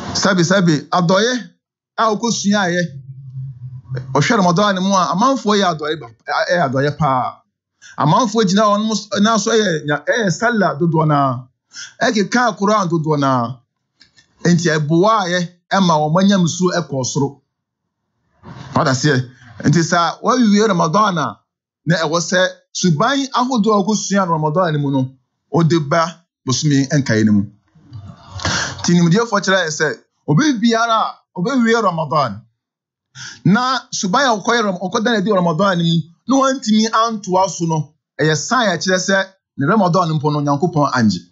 Sabi adoye a okosua ye ohwe Ramadan mu a amanfo ye adoye pa amanfo gina won na so ye salla dodo na ekeka Quran dodo na enti ebuwa ye ema wo manyam su ekosoro wada se enti sa wa wiwe Ramadan na ewo se suban ahodo okosua Ramadan mu no odeba bosumi enkaye ni mu tinimdie fo kira ese obi biara obi wiwe Ramadan na suban okodan di Ramadan mu no wantimi anto aso no eye san ya kire se ne Ramadan mpo no Nyankopon anje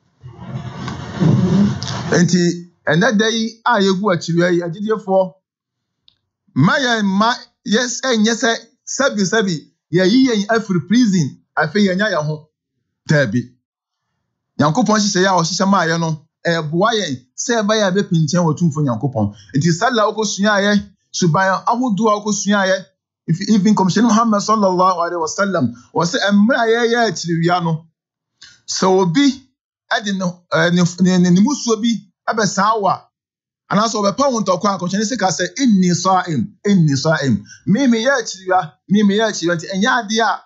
enti enedai a yegu akiriwa yi agidefo yes enyese sabi ye yiyen afri prison afi yenya ya ho tabi Nyankopon hihye ya o hihye ma ye no boa ye se ba ya be pinchen watumfo Nyankopon enti sala okosua ye suban ahodo okosua ye even commission Muhammad sallallahu alaihi wasallam was emra ye akiriwa no so obi ade no ni musuo bi abesawa anaso obepa wontokwa akonchene sika se inni sa'im mimi ya akiriwa nti enya ade a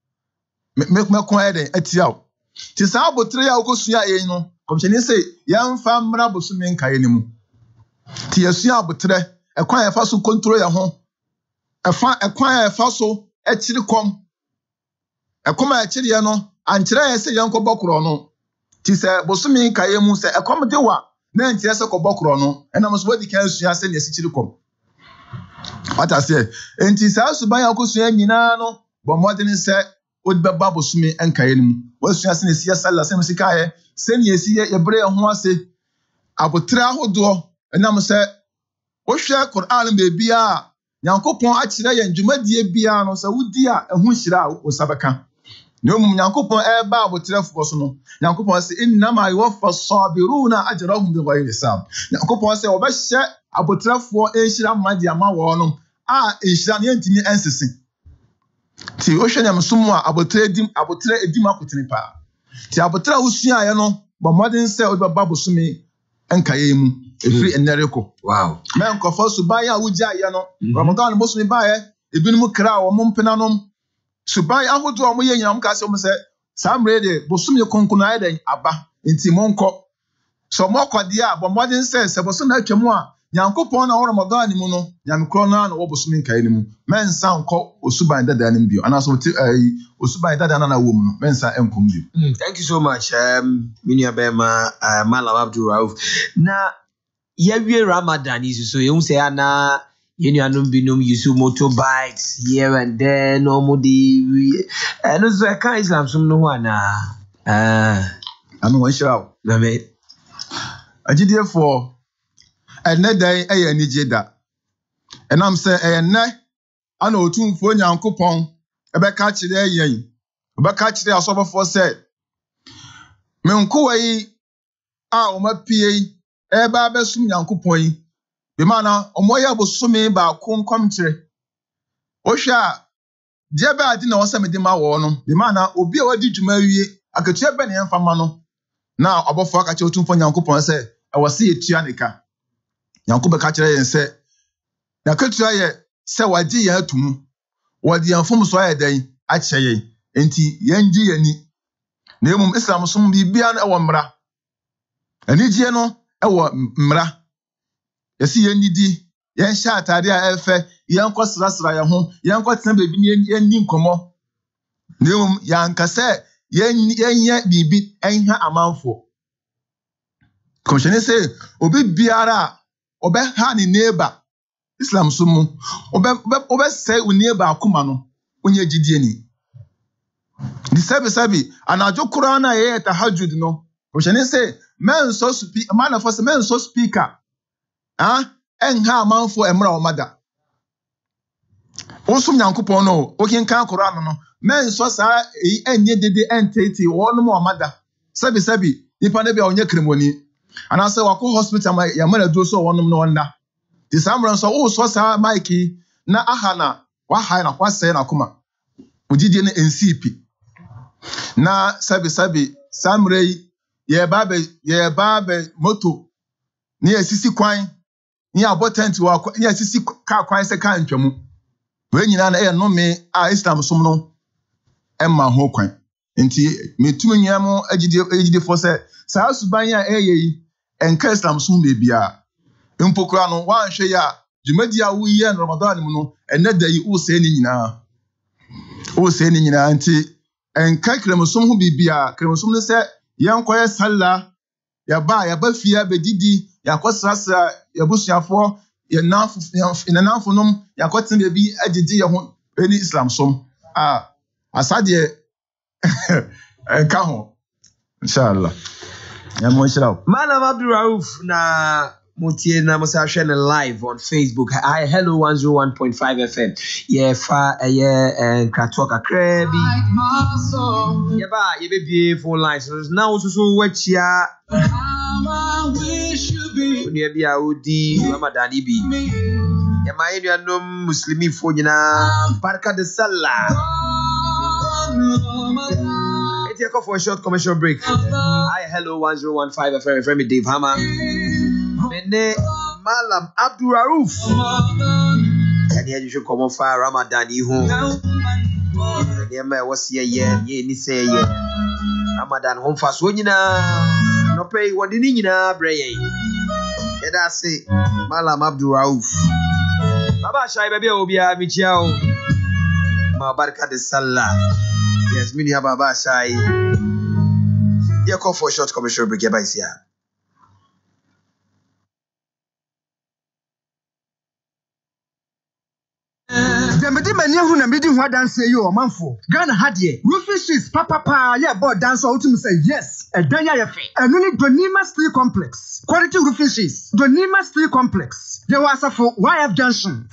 mekon eden atiaw ti sa abotre ya okosua ye no komchene se yamfa mra bosume nkaye ni mu ti yasua abotre ekwan ya fa so control ya ho ekwan ya fa so akiri kom ekoma akiri ye no ankyere ya se yankobokro no ti se bosume nkaye mu se ekom de wa na nkyere se kobokro no enam so wadi kan sua se ne sikiri kom wata se enti sa suban ya okosua nyina no bomodin se odbeba bosume enkaye ni mu wasua se ne sia sala se musikaye se ne esi ye bre ho ase abotre ahodo enam se wohwe Quran be bia Nyankopon akire ye ndwumadie bia no se wudi a ehu hira osabeka Nyom Nyankopon eba abotrefo so no Nyankopon se innama yuwaffa as-sabiruna ajrahum bighayri hisab Nyankopon se obehye abotrefo enhira made ama wo no a enhira ne ntimi ensese ti ohwe nyamsom a abotre edim akotene pa ti abotra usua ye no bomodin se odbaba bosume enkaye mu efri enereko wow men kofo suban ya wuja ye no Ramadan bosume ba ye ebinum kra wo mumpenanum suban ahodo omo ye nyam ka se mo se samre de bosume konkona ye den aba nti monko so mokode a bomodin se bosume atwam a Nyankopon na Ramadan mu no nyamkro na wo bosume nkaye ni mu mensa nko osuban dada nim bio anaso osuban dada na wo mu no mensa enkom bio. Thank you so much Minia Bema Malam Abdul Rauf na yewie Ramadan is so you say na yenuanum binum use motorbikes here and there no mo dey no so kan Islam sum no ho na anu won shiraw na me agidefo enedai anije da enam se enne ana otumfo Nyankopon ebeka kire yen obeka kire asobofo se menkuwai a omapie eba besum Nyankopon yi be mana omoya bosume ba konkom kire ohwa je ba adi na wose mede ma wo no be mana obi a wadi dwuma wie akatua be ne yemfama no na obofo aka kire otumfo Nyankopon se ewose etua nika Nyankopon ka kire yen se na katua ye se wadi ya atumu wadi yamfom so ayedan ache ye enti yenji yani na emum Islam som bibia na ewo mra anije no ewo mra yesi yenidi yen sha atade a efe yen kosrasra ye ho yen kotena bebi ni yen nkomo na emum yankase yenye bibi enha amanfo komshene se obi biara obe ha ni neighbor Islam sumu obe say neighbor akuma no onye gidie ni di sabi anajo Qur'an ye tahajjud no komshene se men so speaker enha amanfo emra omada osum Nyankopon no okinkan Qur'an no men so sa enye dede entity wonu mo omada sabi nipa na bia onye kremoni anase wako hospital ya mara do so wonum no wonda ti samran so wo so sa mike na ahana wa hai na kwase na kuma ujidie na NCP na sabi samrei ye babe moto Near Sissy Quine, near Botan to our near Sissy car quine second. When you know, no me, Islam Sumno, and my whole quine. Inti me too many amo agide for say sa subanya and Islam Sum baby a. Impokra no wan hwe ya dwumadia wo yi en Ramadan mu no ene da yi wo se ni nyina nti en ka kremusum ho bibia kremusum ne se yen koye salla ya ba fia bedidi ya kosrasra ya busuafo ya nanfo nom ya kotin bebi agidi ya ho eni Islam som asade ka ho inshallah ya mo shiraw Malam Abdul Rauf na Mutie na musa share live on Facebook. Hi, hello 101.5 FM. Yeah, fa kratok akrebi. Yeah, ba ye be beautiful lines. Now so what ya? Unia bi audi Ramadan ibi. Yeah, ma enu anom Muslimi fo nyina barka de sallah. Let's go for a short commercial break. Hi, hello 101.5 FM. Friend me Dave Hammer. Mene Malam Abdul Rauf. And here you should come on fire Ramadan ihu. And here my was ye ni say ye. Ramadan home fast wo nyina. No pay what ni nyina breye. Yeah, that's it. Malam Abdul Rauf. Baba Shai baby obia mi chiao. Ma barka de sallah. Yes, mini Baba Shai. Yeah, call for a short commercial break. Yeah, bye see ya. Demedi mani hu na medi hu adanse yi o manfo Ghana hadie roofing sheets papa ya board dance out to say yes edanya ya fe enu ni Donima Steel Complex quality roofing sheets Donima Steel Complex they was for YF Junction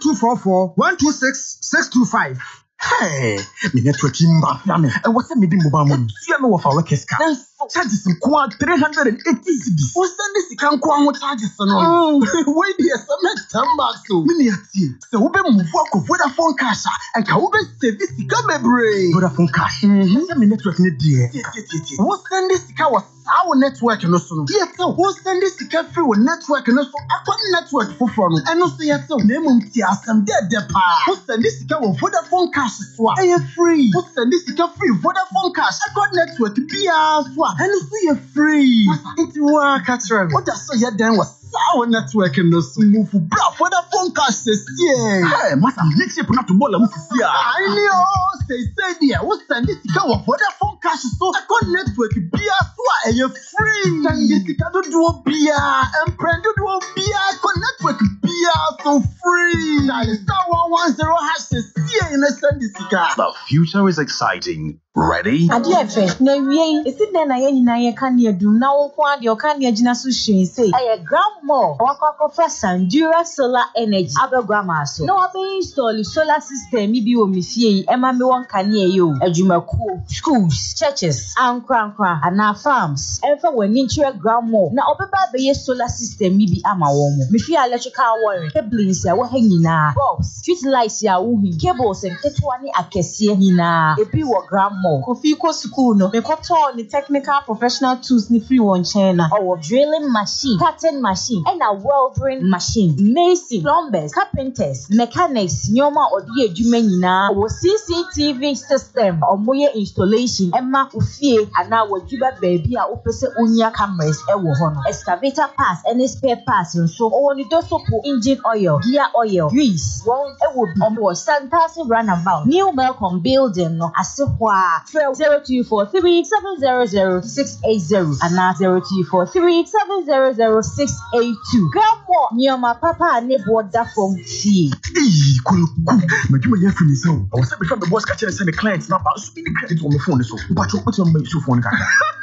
0244 126 625. Hey, me network imba fiame and what's me dim mobile money me wo fa workers car charges kwa 380 cedis o send this kan kwa ho charges no wait there some next time back so me ati so we be move for Vodafone cash and ka we be service ka mebre Vodafone cash say me network ne die wo send this ka was our network no so no yes so wo send this ka free wo network no so akwa network foforo no eno so yes so na mum ti asem de pa wo send this ka wo Vodafone cash so a free wo send this ka free Vodafone cash akwa network bia so and see free. It's work at what I saw you then was our network in the move for Vodafone cash says yeah. Hey, must next year put to ball I know say there what's send this go Vodafone cash so I got network bia so and you free. Send this do bia and friend do bia got network bia so free. Now star 110 hash says yeah in send this car. The future is exciting. Ready? Adiefe na wie esi den na ye nyina ye ka ne adum na wo kwa de o ka ne agina so hwen sei aye grandma wakwa fa Sandura Solar Energy abegwama so na wa be install solar system bi wo mfie e ma me won ka ne ye o adwumakuo schools churches ankra ana farms e fa wani nchire grandma na obeba be ye solar system bi ama wo mo mfie electrical wiring cables ya wo ha nyina bulbs street lights ya wo hin cables en ketwa ne akese nyina ebi wo grandma Kofi ko school no me koto ni technical professional tools ni free one China or drilling machine, cutting machine, and a welding machine, mason, plumbers, carpenters, mechanics, nyoma odi adwuma nyina wo CCTV system or moye installation emma ufie ana wajuba baby a opese onya cameras e wo ho no excavator parts and spare parts nso o ni dosopo engine oil, gear oil, grease, won e wo bi o Santasi runabout new Melcom building no ase ho 0243 700 680 and 0243 700 682. Grandma, nyoma papa ne boda from fee. Kuluku, majuma ya fini so. I was saying before the boss catch send the clients number, so be the credit on the phone so. But you put on my phone kaka.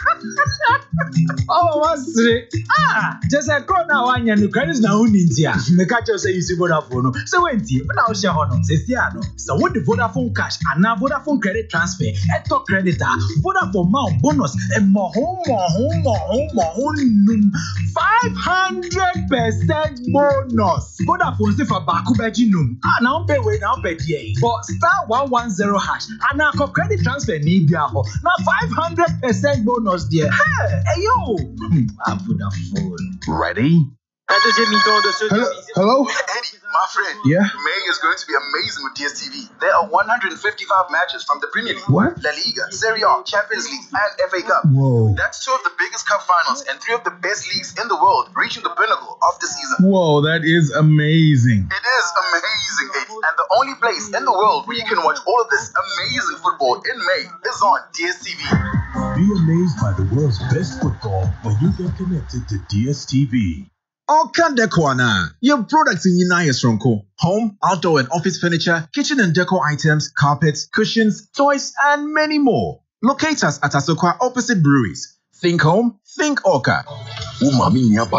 Oh, what's it? Just a corner one and the credits now in India. Me catch you say you see Vodafone. So when now share hono, say no. So what the Vodafone cash and now Vodafone credit transfer. Eto creditor, Vodafone mount bonus and more home 500 50% bonus. Vodafone say for Baku Bejinum. Now pay way now pay DA. For star 110 hash. And now credit transfer need now 500% bonus there. Hey yo. Vodafone. Ready? Hello? Eddie, my friend. Yeah? May is going to be amazing with DSTV. There are 155 matches from the Premier League, What? La Liga, Serie A, Champions League, and FA Cup. Whoa. That's 2 of the biggest cup finals and 3 of the best leagues in the world reaching the pinnacle of the season. Whoa, that is amazing. It is amazing, Eddie. And the only place in the world where you can watch all of this amazing football in May is on DSTV. Be amazed by the world's best football when you get connected to DSTV. Oka Decoana. Your products in United Stronko. Home, outdoor and office furniture, kitchen and decor items, carpets, cushions, toys, and many more. Locate us at Asokwa opposite breweries. Think home, think Oka. Hello,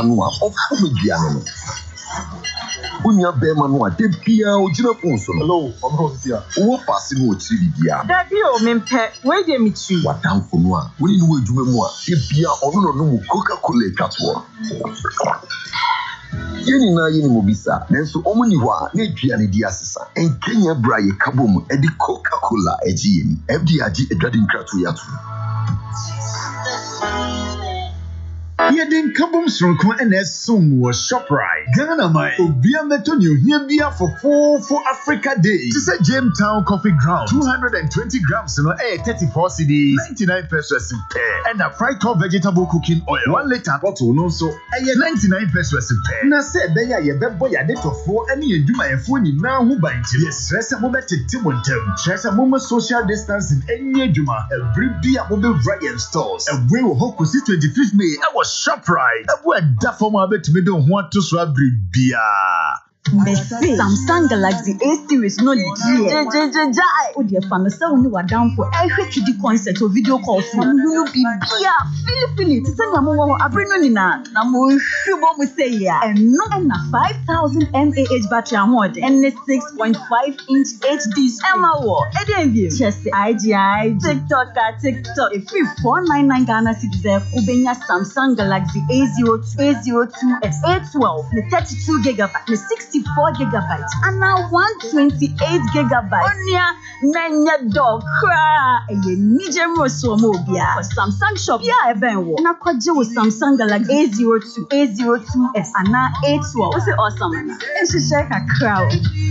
what passing with Tribia? Daddy, oh, Mimpe, where do you meet you? What time for no? We didn't wait to memoir. If you are on Coca-Cola Catwa. Yeni na yeni mobisa, nenso omuni wa ne duane di asesa. En Kenya braye kabom e di Coca-Cola eji yemi. FDAG edwade nkratu yatu. Yedin kabum sronko NS was ShopRite. Ghana my Obia Metonio here bia for Africa Day. To say Jamestown coffee ground 220 grams no 34 cedis 99 pesos in pair. And a fried top vegetable cooking oil 1 liter bottle no so 99 pesos in pair. Na say beya ye bebo ya de tofo any eduma e fo ni na ho ban ti. Yes, stress mo be tete montem. Stress mo social distancing any eduma every bia mo be variant stores. And we will hope to see 25th May. I was ShopRite. Where that for my bet me don't want to swap beer. Samsung Galaxy A series no dear. Oh dear, family, so when you are down for every kiddie concert or video call from you be feel it. Send a more abrinonina. Namu shubo say ya. And no and a 5000 mAh battery award and a 6.5-inch HD MRO. Edenview. Just IGI, TikTok. If you 499 Ghana citizens, Ubenya Samsung Galaxy A02s, A12, the 32 gigabyte, the 64 gigabytes, and now 128 gigabytes. Onya nanya dog cry. A medium mobia for Samsung shop. Yeah, Benwo. Na kwaje with Samsung Galaxy A02, A02s, and now A12. What's it awesome? And she shake a crowd.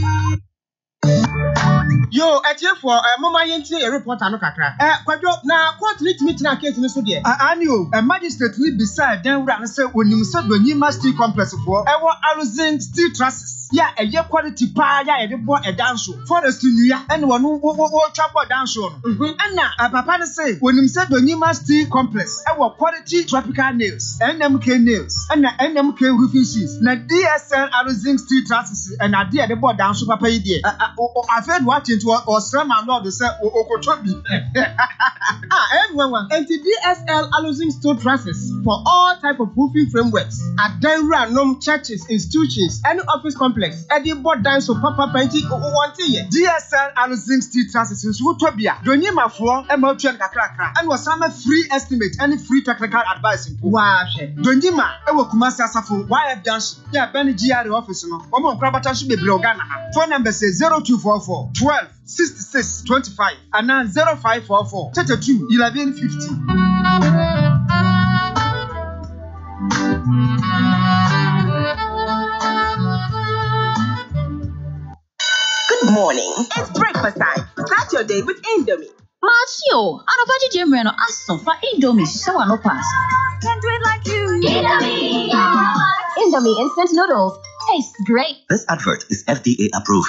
Yo, for mama yenti a reporter no kakra. Kwadwo na court meet na case ni so de. Anio, a magistrate will beside then we say onim say Donyima Steel Complex for Aruzing Steel Trusses. Yeah, a year quality pa ya e de bo e danso. Forest nuya and wonu wo chabo danso no. And papa say onim say Donyima Steel Complex quality tropical nails, NMK nails, and NMK roofing sheets. Na DSL Aruzing Steel Trusses and na de bo danso papa yi de. I've heard what it was or some lord say okotobi. Everyone and the DSL Aruzing Steel Trusses for all type of roofing frameworks at random churches, institutions, any office complex. Eddie board down so papa painting one thing. DSL Aruzing Steel Trusses is Utopia. Donyima for MLTN kakra and was some free estimate and free technical advice. Wow, Donyima Kumasi Asafo YF Dance. Yeah, Benny GR office no. Omo Krabata should be Blogana. Phone number says 0244 12 66 25 and now 0544 32 11 50. Good morning. It's breakfast time. Start your day with Indomie. Marcio, Anabaji Jemreno Aston for Indomie, so no pass. Can do it like you. Indomie! Indomie instant noodles. Tastes great. This advert is FDA approved.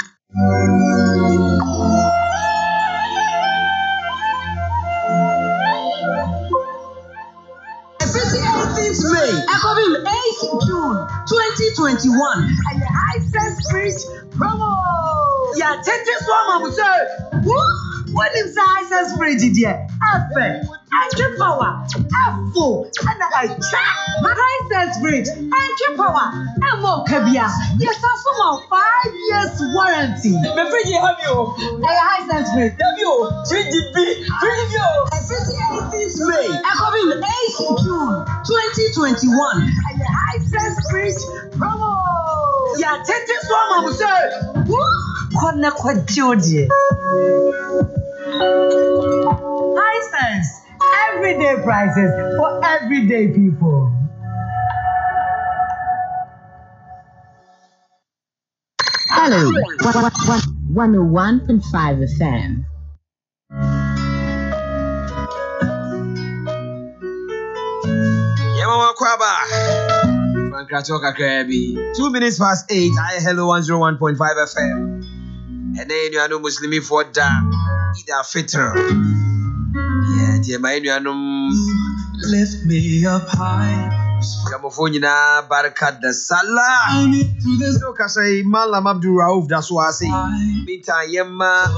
May, Ecovim 8th June 2021, and the Hisense Fridge promo. Yeah, take this one, I would say. What is the Hisense Fridge, dear? Entry power, F4, and I check. Hisense Fridge, entry power, M.O. Kabia. Yes, that's for 5 years warranty. The fridge you have you. Hisense Fridge. Have you? 3GB. 3GB. 58th May, Ecovim 8th June 2021, and the Hisense Fridge Street promo. Yeah, take this one, Mama say. Corner Quadjodi. High sense. Everyday prices for everyday people. Hello, 101.5 FM. Yamawa Kwaba. Frank Ratoka Krabi. 2 minutes past 8. I hello 101.5 FM. And then you know Muslimi for da. Ida Fitr. Yeah, dear my lift me up high. Kamophone na Barakat da Salah. No Kasai Malam Abdul Rauf, that's what I say. Meantime, Yemma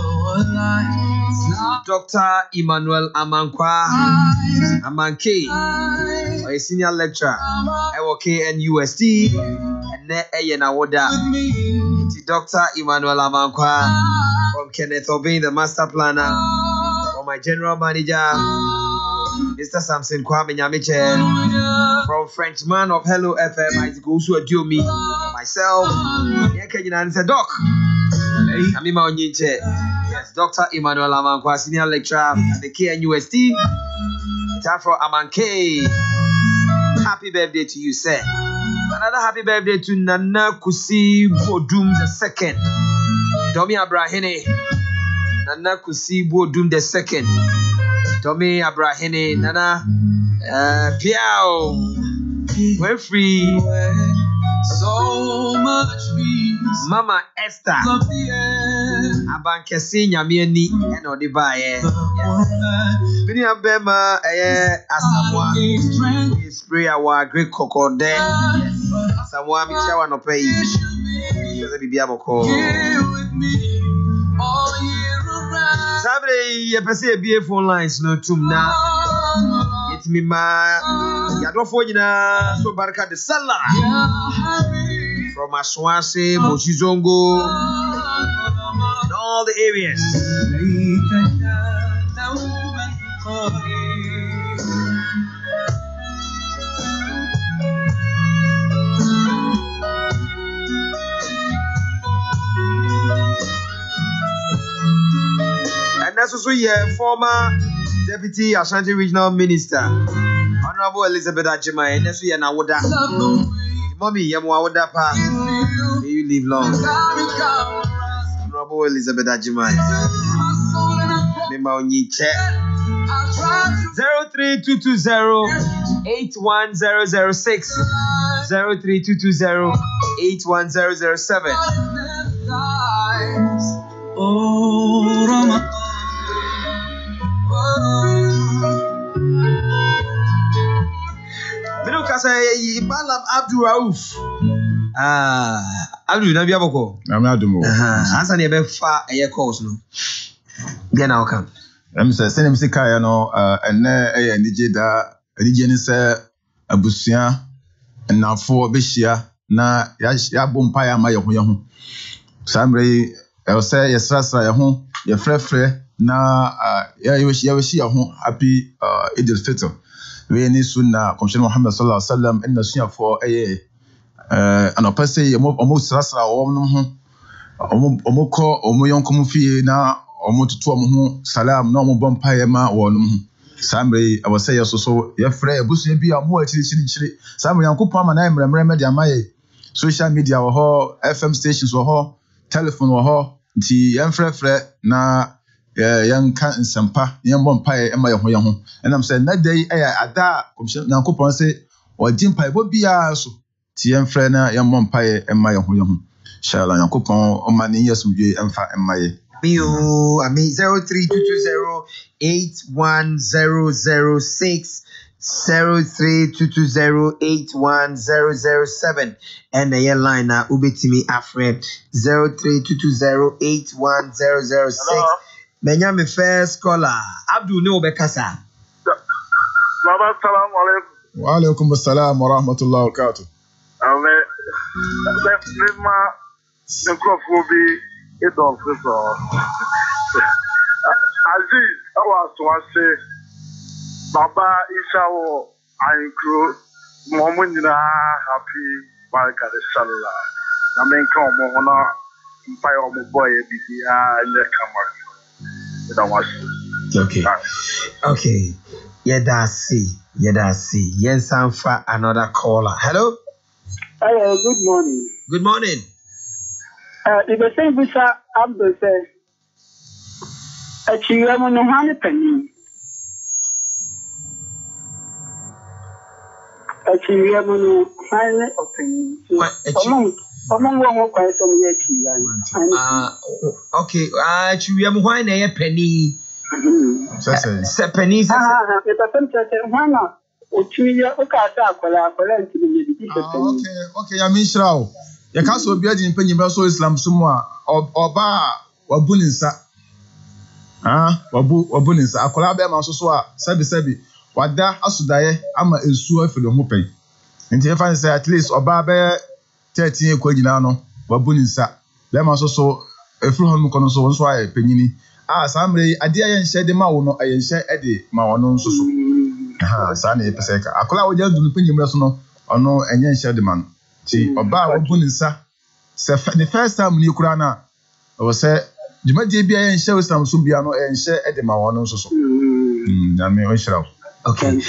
Dr. Emmanuel Amankwa Amanke, a senior lecturer at KNUST, and Ayana Wada. Dr. Emmanuel Amankwa from Kenneth Obey, the master planner, from my general manager, Mr. Samson Kwame Nyamiche, from Frenchman of Hello FM, Isaac Osu Adiomi, myself, Yekenyan said, Doc, Amima Onyiche, yes, Dr. Emmanuel Amankwa, senior lecturer at the KNUST, time for Amanke. Happy birthday to you, sir. Another happy birthday to Nana Kusi Bodum II. Domi Abrahene. Nana Kusi Bodum II. Domi Abrahene. Nana Piao. We're free. So much peace. Mama Esther. Abankesi Nyamieni and Odibaye. Bini Abema Asamoah. We spray our great cocoa there. Asamoah Michawa no pay. Just be biaboko. Sabre ye pese be phone lines no tum na. It me ma yadofo nyina so barka de Salah. From Aswase, Mochizongo, and all the areas. And that's also your former Deputy Ashanti Regional Minister, Honorable Elizabeth Ajimai, and that's your Nawoda. Mommy, Yamuawoda Pa. May you live long. Honorable Elizabeth Ajimai. Mema Onyiche. 03220-81006. 03220-81007. Malam Abdul Rauf. Abdul Nabi Aboko. I'm not doing Hasan Ebe fa a year course no. Then I'll come. I'm saying, I'm saying, I know, and a DJ say Abusia and now for Bishia na ya bumpire my young. Sambre, I'll say, yes, Rasa, home, your frefre na ya wish ya home happy Eid al-Fitr. We need soon na Commissioner Muhammad sallallahu alaihi wasallam in the shia for an opese almost Rasa or omoko omoyonko fie na omotutu omo salam na omo bumpire ma wonum samre I was say so ye frɛ abusu bi a mo achiri samre yankopon ma na emremre me dia maye social media wo ho FM stations wo ho telephone wo ho nti yemfrɛfrɛ na yanka nsampa yembo mpae ema ye ho enam say na day ada yankopon say odi mpae bo bia so ti yemfrɛ na yembo mpae ema ye ho inshallah yankopon o mani yesumdwe emfa ema ye Mio, I mean 03220-81006, 03220-81007, and the line now Ubetimi Afre 03220-81006. Menyame first caller, Abdul No Bekasa. Assalamu alaikum. Wa alaikum assalam wa rahmatullahi wa barakatuh. Idol Christmas. Aziz, I was to say, Baba Ishawo, I include Momuna happy barka de sala na men kan mo hono mpa yo mo boy bibi anya kama da was okay yeah that's see yes I'm for another caller. Hello. Good morning. Good morning. If I say Bisa Abdul says actually I'm no penny. Actually, I'm no final opinion. Among one quite some yet. Okay, actually, I'm why a penny. Pennies. If I come to say, why not? Okay, I mean, Shrow. You can't so be in Penny Basso Islam somewhere or bar or Buninsa. Wabuninsa. I collab them also, Sebi. Wada asudaye ama esu afiri ho pen nti e fa say at least oba be 13 kwagina no wabuni nsa be ma so efiri ho no kono so wonso aye penyini samre ade aye nhye de ma wo no aye nhye ede ma wono nso so sa na e pese ka akola wo ja dunu penyimre so no ono enye nhye de ma no ti oba wabuni nsa se the first time ni kura na o se jumadi bia aye nhye wisam so bia no aye nhye ede ma wono nso so na me o shiraw. Okay.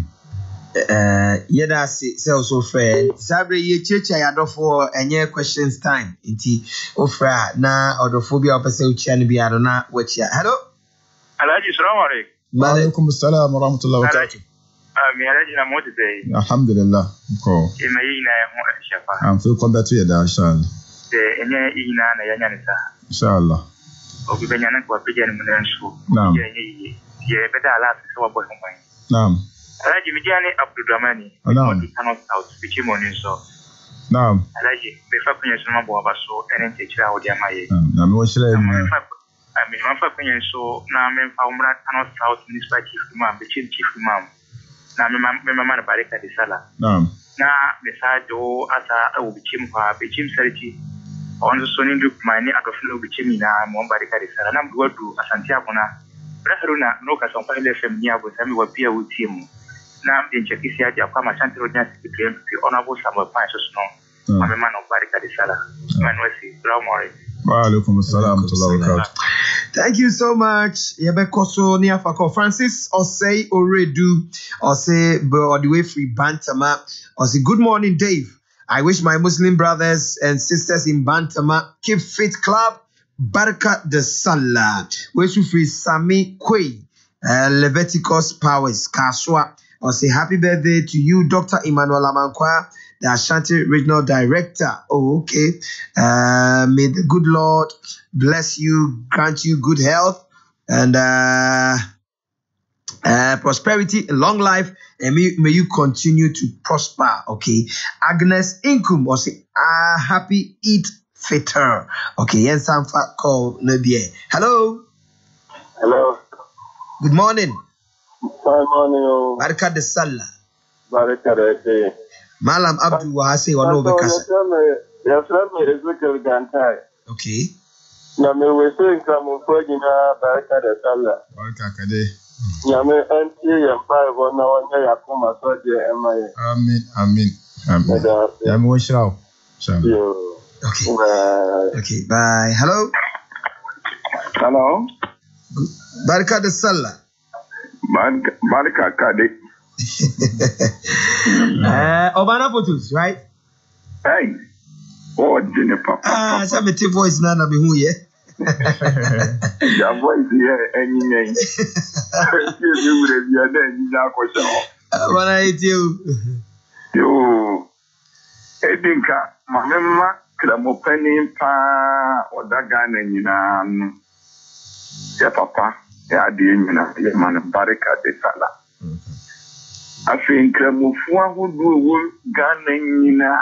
Yeah, that's it. So friend. Sabre ye checha ya do for any questions time. Inti ofra na odophobia opese uchi ani bi adona wachia. Hello. Alhaji salaam alaikum. Wa alaikum assalam wa rahmatullahi wa barakatuh. Mi alhaji na moti dey. Alhamdulillah. Ko. Ina yina ya mo shafa. Am feel come back to you da inshallah. Enye ina na yanya ni sa. Inshallah. Obi benyana kwa pija ni mnensu. Naam. Ye beda ala se wa boy homai. Naam. Alhaji Mijani Abdulrahmani. Naam. Out bichi moni so. Naam. Alhaji be fa kunya so mabo abaso enen techira odi amaye. Na me wo shira mu. Ami fa kunya so na me fa umra Tano South Municipal Chief Imam, bichi Chief Imam. Na me mama na bareka de sala. Naam. Na me sa do asa o bichi mfa bichi sarki. On so ni group mani akofilo bichi na mo bareka de sala na mduwadu asante akona. Haruna no ka son pale FM ni abo sami wa pia utimu na mdenchekisi aje akwa machante rodnya secretary MP honorable Samuel Pancho no amema no barika de sala manwesi bramore wa alaikum assalam wa barakatuh. Thank you so much. Yebekoso ni afako Francis Osei Oredu Osei all the way free Bantama Osei. Good morning Dave. I wish my Muslim brothers and sisters in Bantama Keep Fit Club Baraka de Salah. We should free Sami Kwe, Leviticus Powers, Kaswa. I'll say happy birthday to you, Dr. Emmanuel Amankwa, the Ashanti Regional Director. Oh, okay. May the good Lord bless you, grant you good health and prosperity, long life, and may you continue to prosper. Okay. Agnes Inkum, I'll say happy Eid Fitter. Okay, yes, I'm call Nabie. Hello. Hello. Good morning. Good morning. Baraka de Salah. Baraka de Malam Abdul Wahase wa no bekasa. Yes, me Ezekiel Gantai. Okay. Na me we say nkamu fojina Baraka de Salah. Baraka kade. Ya me anti ya pa bona wanya ya kuma so de emaye. Amen. Ya me wo shirawo. Okay. Okay. Bye. Hello. Hello. Baraka de Salah. Baraka kade. Obana photos, right? Hey. Oh, Jenny Papa. Somebody voice na be who ye. Your voice here any name. You would be then you are what I do. You. Edinka, Mamma. Kramo penny pa or Dagana Yinan. Ya papa, ya dear, ya man Baraka de Sala. I think Kramufua would do Ganina.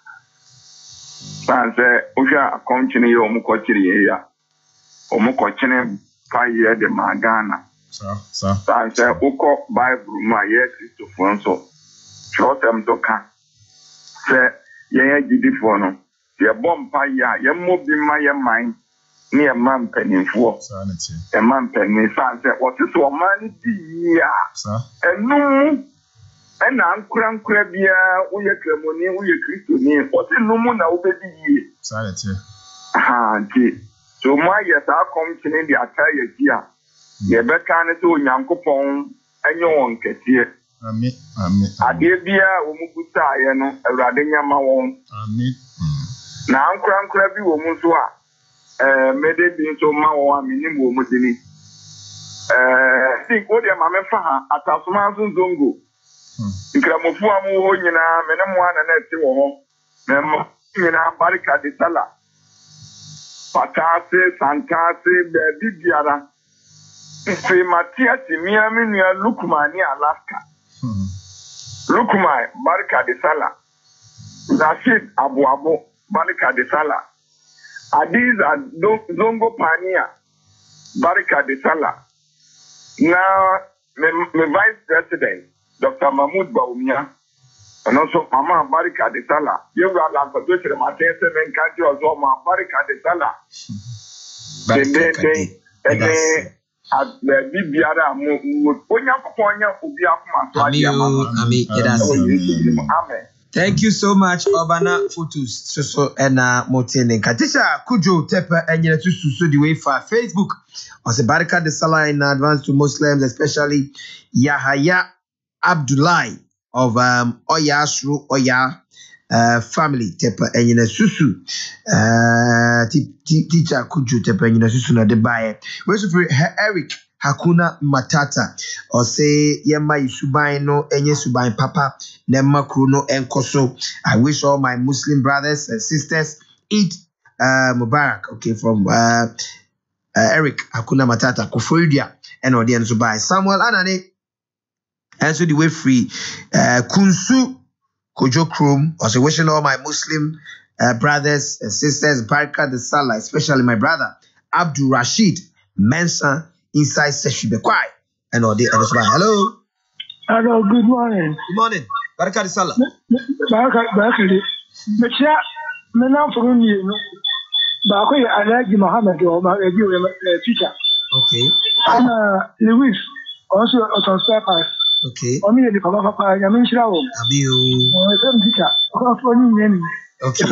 Sanse, Usha, continue your Mukochiri, or Mukochine, Paya de Magana. Sanse, Uko, Bible, my yes, to Fonso. Short them to come. Say, yeah, Gidifono. Ye bompa ya ye mobi ma ye man ne ye man penifo sanity e man penifo say what is o man di ya enu ɛna nkura bia woyɛ kremoni woyɛ kristoni ɔte numu na wobɛdi yie saa yɛte nti so mo ayɛ saa kɔmkyene de ata yɛ ti a yɛbɛka ne sɛ onyankopɔn ɛnyɛ wɔn kɛseɛ amen adeɛ bia wɔn mu busaeɛ no awurade nyama wɔn amen na nkura bi wɔ mu nso a mede bi nso ma wɔn a menim wɔ mu dini think what ma mefa ha atasoma nso zongo nkramofo a mo hɔ nyinaa me ne mo ana na ɛte wɔ hɔ na mo nyinaa barika de sala patase santase baabi biara ife Matias Miami nua Lukman Alaska Lukman barika de sala Rashid Abu barika de sala Adiza Zongo Pania barika de sala na me vice president Dr. Mahmoud Baumia and also Mama barika de sala you got la producer Martin men kanti ozo ma barika de sala de at the bibiara mo onyankopon nya obi akoma so ade amen. Thank you so much, Obana Photos. So ena motene. Katisha Kujo Tepa enyere tusu so the way for Facebook. On the Baraka de Salah in advance to Muslims, especially Yahaya Abdullahi of Oyasru Oya family. Tepa enyere susu. Teacher Kujo Tepa enyere susu na debaye. We so for Eric Hakuna Matata or say Yema Yusubai no enye subai papa Nema Kruno Enkoso. I wish all my Muslim brothers and sisters Eid Mubarak. Okay, from Eric Hakuna Matata Kufuridia and audience by Samuel Anane and so the way free Kunsu Kojo Krum. Also wishing all my Muslim brothers and sisters Baraka the Salah, especially my brother Abdul Rashid Mensa inside session be quiet and all the others by hello. Hello, good morning. Good morning. Baraka the Salah. Baraka the Mecha Menam from you. Bakoy Alaji Muhammad or my teacher. Okay. And Lewis also on Stepas. Okay. Omi the Papa Yamin Shao. Abiu. Teacher. Okay.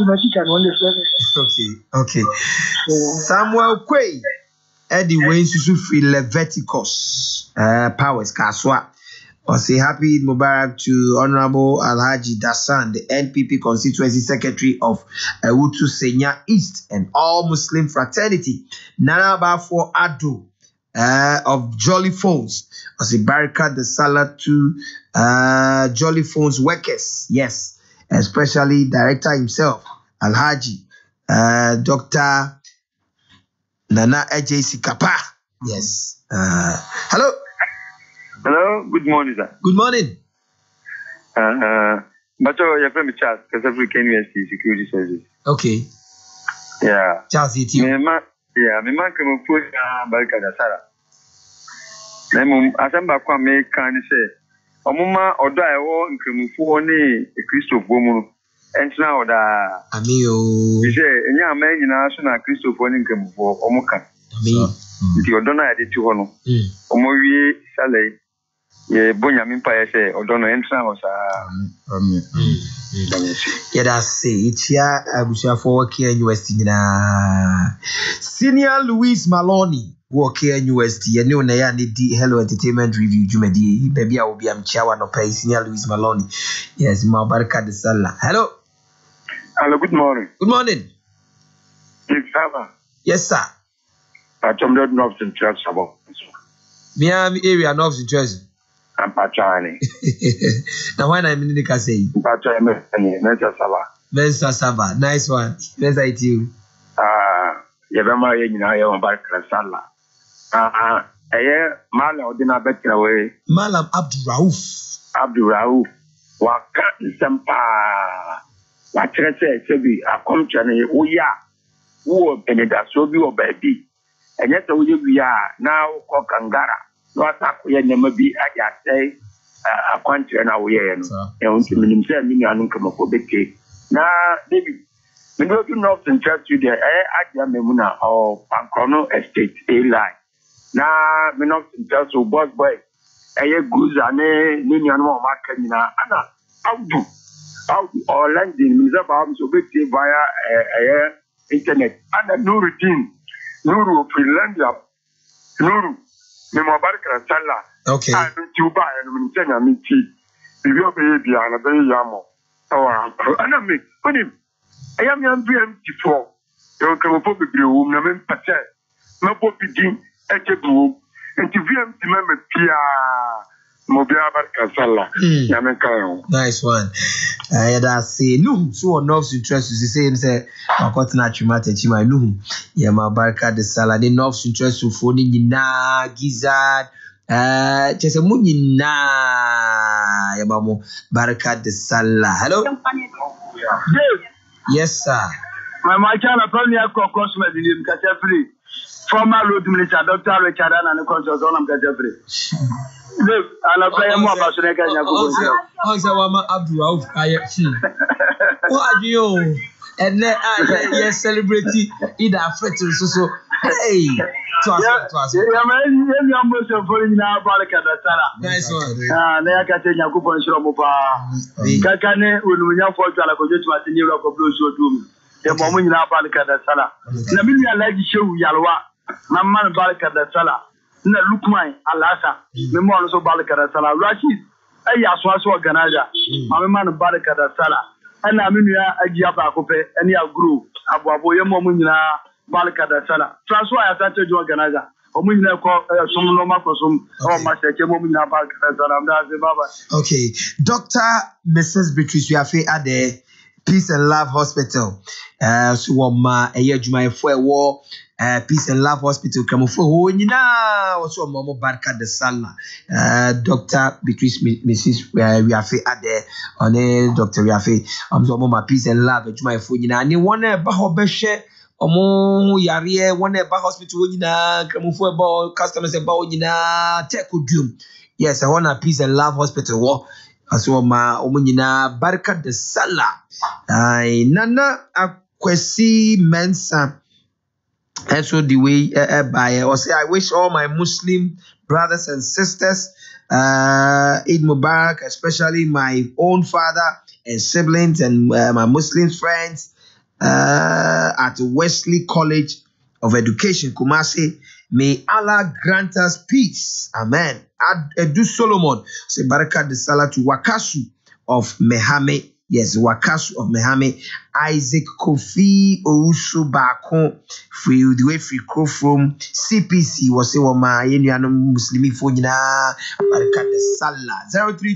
Okay. Samuel Quay. Eddie Wayne Susu free Leviticus Powers Kaswa. Or say happy Eid Mubarak to Honorable Alhaji Dasan, the NPP Constituency Secretary of Ewutu Senya East and all Muslim fraternity. Nana Bafo Ado of Jolly Phones. Or say Baraka the Salah to Jolly Phones workers. Yes, especially director himself, Alhaji Dr. Nana AJC Kappa. Yes. Hello. Hello. Good morning, sir. Good morning. But your friend Charles, because African University Security Service. Okay. Yeah. Charles, it's you. Yeah, my man come put Baraka da Sara. Asamba kwa me kan say omuma odo ayo nkremufu ni Christopher mu entina oda amiyo ise enya amen nyina so na Christopher ni nkremufu omuka ami nti odo na yade ti ho no omowie sale ye bonya mimpa ye say odo no entina o sa ami yeah, that's it. Ichia abusuafo working university nyina Senior Louis Maloney working university and you na ya ni di Hello Entertainment Review jumadi baby I will be am chawa no pay Senior Louis Maloney. Yes, ma baraka de Salah. Hello. Hello, good morning. Good morning. Yes, sir. I'm not North in Church about. Miami area North in Church. I'm Pachani. Now when I'm in the say Pachani, Mensa Saba. Mensa Saba. Nice one. Mensa it you. Yabama yina ya baraka Salah. Malam odina betra we. Malam Abdul Rauf. Waka sempa. Wa trese sebi akomchane uya. Wo beneda so bi obabi. Enye se wo yewia na ko kangara. No atako ye nyama bi aja sei akwantre na wo ye no. E unti minim se mi anu kamako beke. Na David we go to North and Church today. Aja memuna or Pankrono Estate A line. Na me North and Church so boss boy. Guza ne nuanom ma ka nyina ana Audu or London means about so big via internet and Nuru Finlandia Nuru Memobarka Sala okay and Tuba and Mintena Minti you baby and a very yamo and I mean put him I am young BM4 you come up with you namen pate no popidin ekebu and to VM remember Pia Mobia Barka Sala Yamen nice one. That's say no so enough interest to say him say akotna chimate chima no ya mabarka de sala de enough interest to phone nyina gizard chese mu nyina ya mamo barka de sala. Hello. Yes sir. My channel probably cross my name Kachefri. Former road minister Dr. Richard and the conscious on Kachefri. Look, and I play more about the Wama Abdul Rauf. Who are you? And then yes, celebrity in Africa. So hey, nice one. They can tell you coupon Shromopa. Kakane will be for Jala to the New York of Blue Show to me. The moment in our Balaka da Sala. Namilia like show Yalwa, Naman Balaka da Sala. Na Lukmai Alasa, Memo also Balaka da Sala. Rashid, Ayaswaso Ganaja, Mamaman Balaka da Sala. And Aminia Agiaba Cope, and your group, Abuaboya Momuna Balaka da Sala. Transfer I started to Ganaja. Omuna call some Lomakosum or Master Momuna Balaka da Sala. Okay, Dr. Mrs. Beatrice Yafe Ade. Peace and Love Hospital. So ma ejuma efo ewo Peace and Love Hospital kramofo ho nyina so mo barka de sala. Dr. Beatrice Mrs. Wiafe Ade one Dr. Wiafe so mo ma Peace and Love ejuma efo nyina ni wona ba ho behwe omo yare wona ba hospital nyina kramofo eba customers eba nyina tekudum. Yes, I want a Peace and Love Hospital wo aso ma omunyina barka de sala. Nana Akwesi Mensa. And so the way by or say I wish all my Muslim brothers and sisters Eid Mubarak, especially my own father and siblings and my Muslim friends at Wesley College of Education, Kumasi. May Allah grant us peace. Amen. Edu Solomon say baraka de sala to Wakasu of Mehame. Yes, Wakasu of Mehame. Isaac Kofi Ousu Bako free the way free crow from CPC was say wama yenuano Muslimi phone na baraka de sala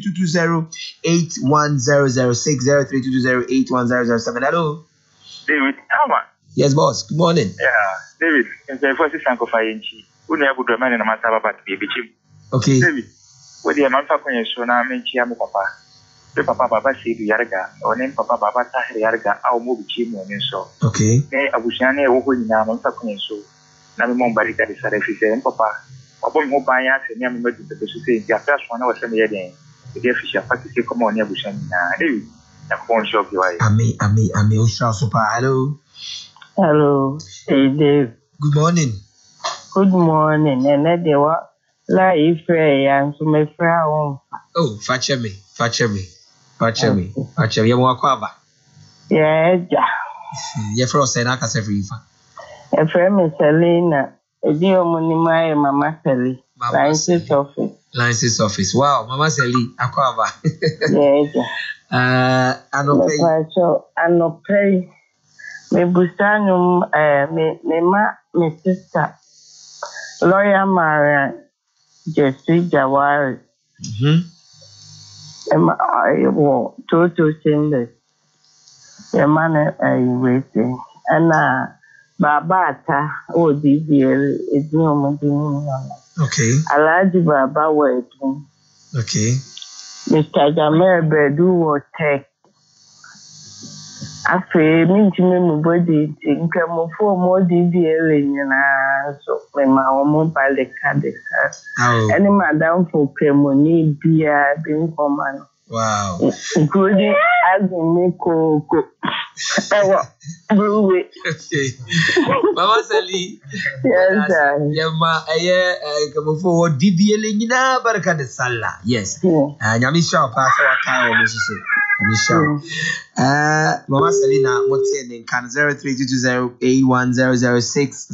03220810006 03220810007. Hello. David, how much? Yes, boss. Good morning. Yeah, David. In the first sanko fayenchi. Una budu mane na masaba bat bibichim. Okay. David. Wodi ya manfa kwenye sona menchi ya mu papa. Pe papa baba Sedu Yarga, onen papa baba Tahir Yarga au mu bichimu onenso. Okay. Ne abushane wo nyina manfa kwenye so. Na me mon barika de sare fi se papa. Papa mo banya se nya me medu pe so se ya fa so na wo se me yeden. E fisha pati se komo ne abushane na. David. Na ko shop yo ai. Ami o sha super. Hello. Hello, hey Dave. Good morning. Good morning. And they were like and to my friend. Oh, fetch me. You want to yeah. Your friend said I can say free. A friend is Selena. A dear money, my Mama Sally. License office. Wow, Mama Sally. Aquava. Yeah. I no pay. Me busanum me sister lawyer Maria Jesse Jawari. I will to send this. The man waiting and Babata or DBL is no. Okay. Alaji Baba waiting. Okay. Mr. Jamel Bedu will take. After me body income for more DBL so when my mobile card any madam for money beer being common. Wow. Including as me Okay. Mama Sally. Yes, sir. Yama, come forward. DBL Nina Baraka de Sala. Yes. And Yamisha Pastor Kyle, Mrs. Yamisha. Mama Selina, what's your name? Can 0322081006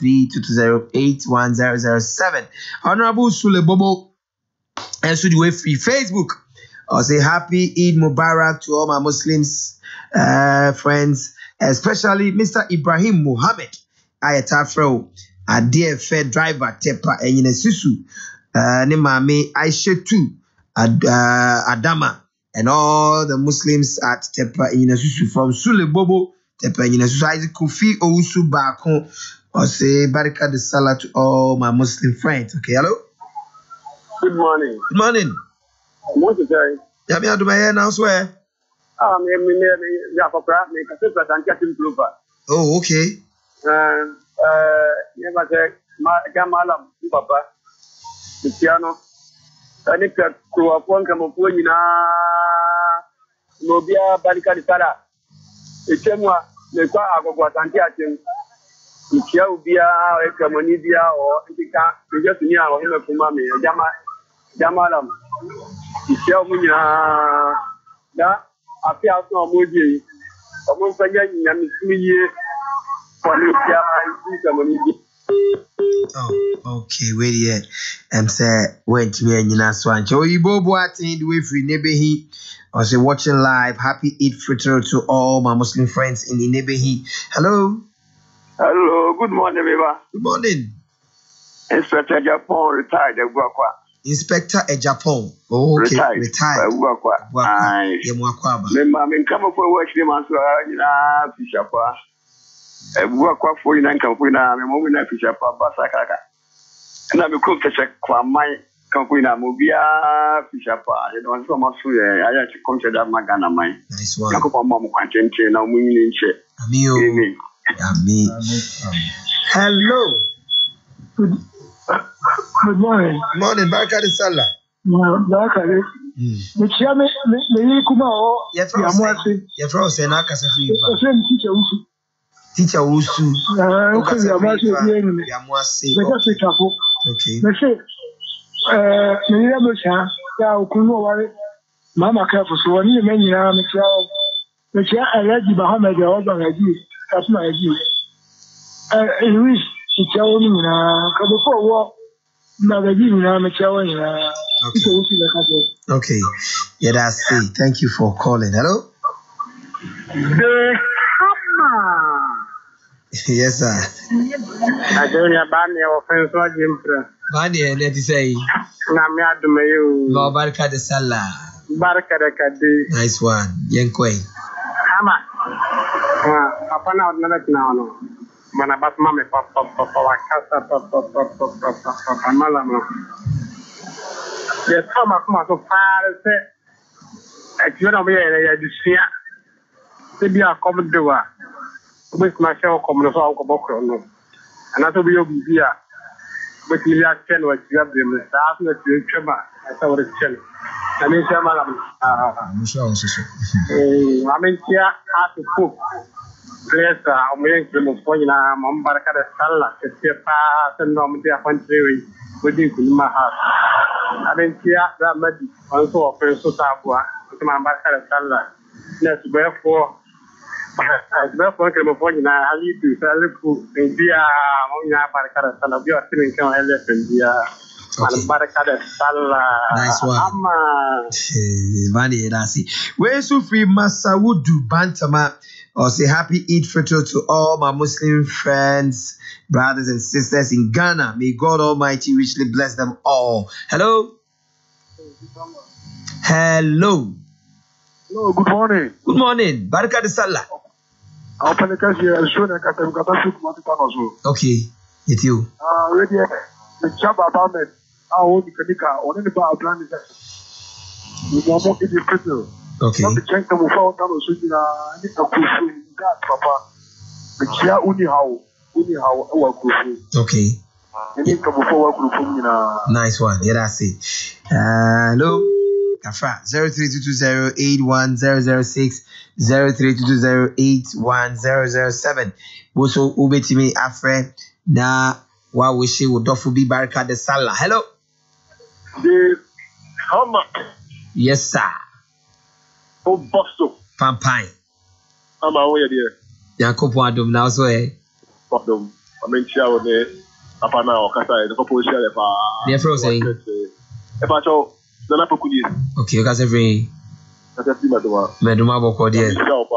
0322081007. Honorable Sule Bobo. And so the way free Facebook. I'll say happy Eid Mubarak to all my Muslims friends, especially Mr. Ibrahim Muhammad Ayatafro, a dear fair driver Tepa and Susu, Nemame Aisha too, Adama, and all the Muslims at Tepa and Susu from Sule Bobo, Tepa and Susu, Isaac Kofi Ousu Bakon. I'll say Baraka de Salah to all my Muslim friends. Okay, hello? Good morning. Good morning. What is that? Yami Adumaya now swear. I'm Oh, okay. Never say, Gamalam, Papa, the piano. I think that to a point come up when Nobia Barika de Sala. The Chemwa, the Quago Santiago, the Chiaubia, Ecamonibia, or Antica, just near or him from Mammy, Jamalam. The Chiamunia, that. I feel so moody. I'm going to get in a oh, okay, wait here. I'm say wait to me and Swan. So you both watching the way free Nebehi. I say watching live. Happy Eid Fitr to all my Muslim friends in the Nebehi. Hello. Hello, good morning, Beba. Good morning. Inspector Japan retired. Inspector Japan. Oh, okay. Retired. Come up for work. Fisher. Work for you and come for now. My Fisher. Basaka. And I'm a cook to check for my company. Mobia Fisher. You don't so much. I had to come to that Magana. Nice one. Mom can't now. Hello. Good morning. Morning, Baraka de Salah. Baraka de. Michiame, me kuma o. Your friend say na kasa fi fa. Teacher Usu. Teacher Usu. Okay, me say, me ya mo sha ya okunu ware. Mama ka fo so ni me nyina me tia o. Me tia Alhaji Muhammad o ba ngaji. Kasma ngaji. Luis teacher o ni na ka do for wo. Okay. Yeah, that's it. Thank you for calling. Hello? The hammer. Yes, sir. I don't have any offense or Jimpra. Bani, let me say. Namia Dumayu. No, Baraka de Salah. Baraka de Kadi. Nice one. Yankwe. Hammer. Papa now, no. Mana bas mame papa wakasa papa malama. Yes, come so far say. You know me ya disia. Se bia come doa. But my show come no so ko bokro no. Ana to bi obi bia. But you ya chen what you have them. Staff na you chema. Asa what chen. I mean say malam. Musha so. I mean here how to cook. Yes, I'm going to point na Baraka de Salah. It's a normal country within Kulima House. I mean, here that made also a person Tabua, Baraka de Salah. That's therefore, California, I need to sell food in Dia, Baraka de Salah. You are still in Canada and Dia. Baraka de Salah. Nice one. Mani Rasi. Where's Sufi Masawudu Bantama? Or say happy Eid Fitr to all my Muslim friends, brothers and sisters in Ghana. May God Almighty richly bless them all. Hello? Hello? Hello, good morning. Good morning. Baraka de Salah. Okay, it's you. The job about it. I want to get on the bar plan is that. Okay. Not the check them without Papa. The chair only how okay. Nice one. Yeah, that's it. Hello. Kafra 0322081006 0322081007. Also ubetimi afre na wa wishi wodofu bi barka de sala. Hello. How much? Yes sir. Oh bosso. Pampai. I'm away there. Yakopo adom na so Adom. I mean chia o ne apa na o kasa e ko po share pa. The fro say. E pa cho na pokuni. Okay, you guys every. Kasa ti madoma. Meduma boko there.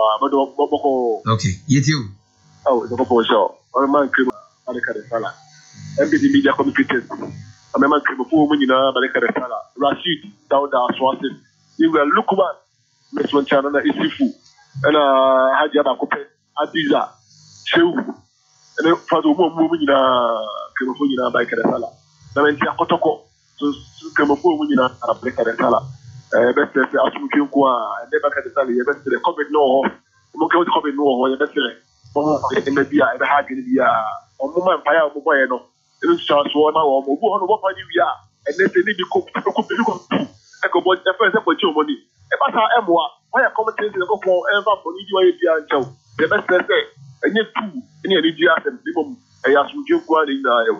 Okay, you too. Oh, the ko show. O man krimo barka de sala. MBD media communicators. A man krimo fu mu nyina barka de sala. Rashid Dauda Swasin. You will look man. Miss Montana na isifu. And Haji Abakupe Adiza Shehu. And then for the woman in a Kemofuna by Karatala. Now, in Kotoko, so Kemofuna a break at the Sala. Best as Asmuki Kwa, and never had the Sally, best the COVID no, Moko COVID no, or the best in the Bia, and the Hagia, or Muma Paya Mobayano. It is Charles Warner or Mobu on what you are, and then they need to cook. I could watch the first for your money. About how Emwa. Why are commentators ever for you and Joe? The best say, and yet two, any idea and people, I ask you in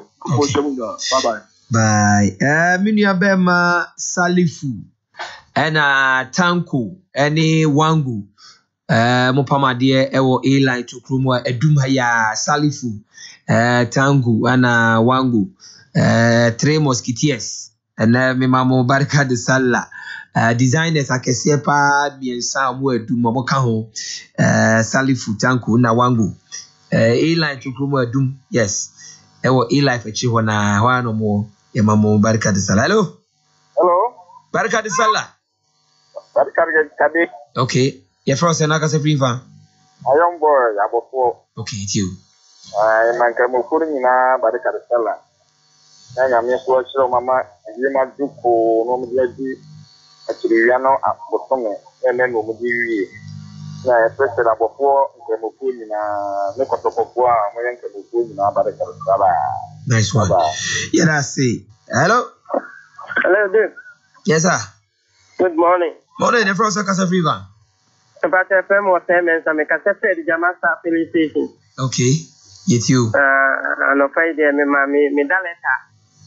bye bye. Minya Bema Salifu and Tanku, any Wangu, Mopama dear, Ewo A-line to Krumwa, Edumhaya, Salifu, Tangu, and Wangu, 3 Mosquitiers, and Mimamo Barca de Sala. Designers akese pa biensa mo adu mo ka ho Salifu Tanku na Wangu A-line to promo adum yes e wo A-life achi ho na wa no mo e mamo barka de sala. Hello barka de sala. Barka de kade. Okay ye fro se na ka se priva ayon boy abofo. Okay it's you. Man ka mo kuru ni na barka de sala na nyame so chiro mama yema duko no mo di actually we are now at bottom and then we will na especially abofo nkemofu ni na nekotopofo a mo yenkemofu ni na barka sala. Nice one. Yeah, that's it. Hello Dave. Yes sir. Good morning. Morning the first Casa Friva. About FM was and some cassette the Jamasa filling station. Okay it's you. No Friday me daleta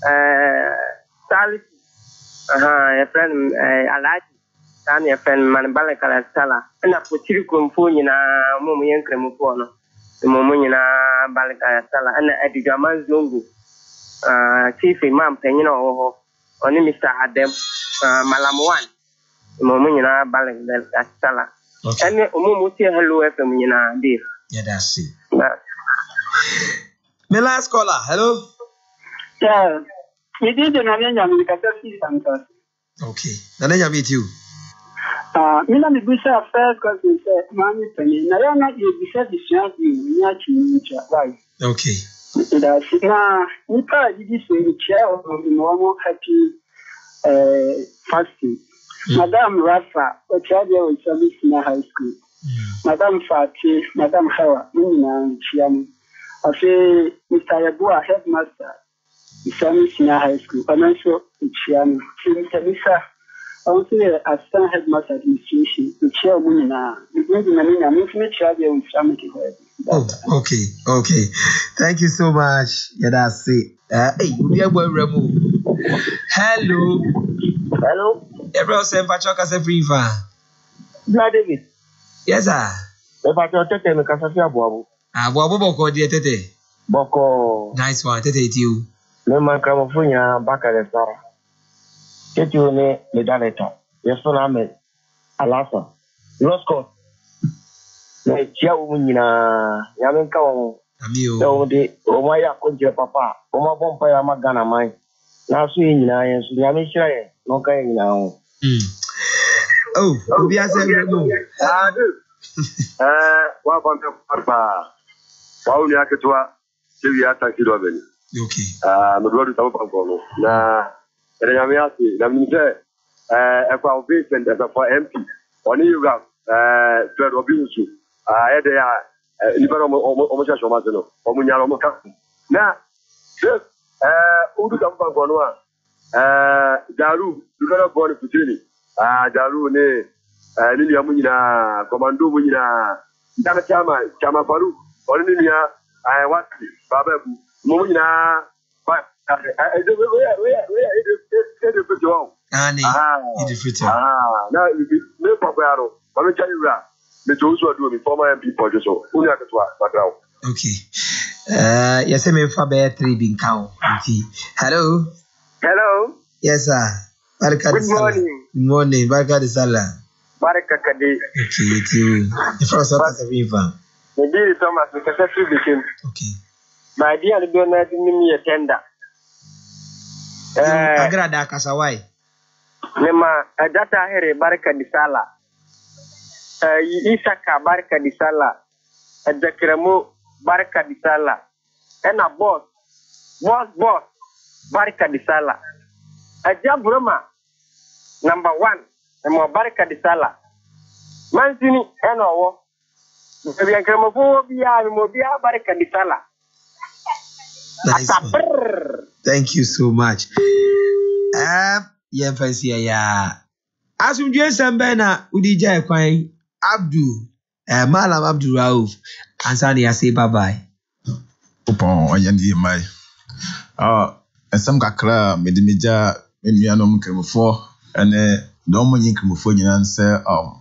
Salif a friend Alaji and a friend Manbalaka Sala, and I put Chirikum na Mumian Cremufono, the Mumina Balaka Sala, and at the Gaman Zungu, Chief Imam Penino, only Mr. Adam Malamuan, the Mumina Balaka Sala, and Mumuti hello FM dear. Yeah, that's it. My last caller, hello. Yeah. We did the Nanya Mikasi Santos. Okay. Nanya meet you. Mina Mibisa first because we said, Mammy Penny, Nayana, you said the Shanty, Yachi, right? Okay. That's now, we probably did say the chair of the normal happy fasting. Madame Rafa, a child with service in high school. Madame Fati, Madame Hawa, Mina, Chiam. I say, Mr. Yabua, headmaster. Senior High School, and also Chiam, Mr. Lisa, also as Stan Headmaster Administration, the chairwoman, the Gregina, movement child with family. Oh, okay. Thank you so much. Yeah, that's it. Hey, we are going to remove. Hello. Everyone say, Pachoka, say, Priva. Blood David. Yes, sir. If I tell Tete, because I feel Bobo. Bobo Boko, dear Tete. Boko. Nice one, Tete, you. No man California back at the Sara. Get you me medaleta. Yes, so I'm Alasa. Roscoe. The Chiawina Yaminka. No, the Omaya Conja Papa. Oma Bompire Magana mine. Now, swing in irons, Yamisha, no kind now. Oh, we are saying, what about the Papa? Paul Yakatua, Sylvia Tankidovin. Okay. No road to Papa. Na Yamiasi, Namise, a foundation as a for MP. On you got Fred Robinusu. I had a liberal almost as Romano, or Munyaro. Now, this Udu Tampa Gonua, Daru, you got a born to Tini. Jaru ne Lilia Munina, Commando Munina, Dana Chama Baru, or Lilia, I want Baba Munina. Annie, now you Papa, I'm tell you that. The tools are doing former MP for you so. Okay. Yes, I mean for bear 3 being count. Hello. Hello. Yes, sir. Good morning. Good morning. Baraka de Sala. Baraka Kadi. Okay, you too. The first one is a river. The dear Thomas, because I feel became. Okay. My dear, I don't have me a tender. Agrada Kasawai. Nema data here Baraka di Sala. Isaka Baraka di Sala. Jakramo Baraka di Sala. And a boss Baraka di Sala. Jabroma number 1. Emo Baraka di Sala. Mansini eno Mobia Baraka di Sala. Nice. Thank you so much. Asumdue Sambena Udija Kwai Abdul Malam Abdul Rauf Ansani I say bye bye. Upon Oyandi Mai. And some kakra medimija menuanom kremofo ene domo nyin kremofo nyina nse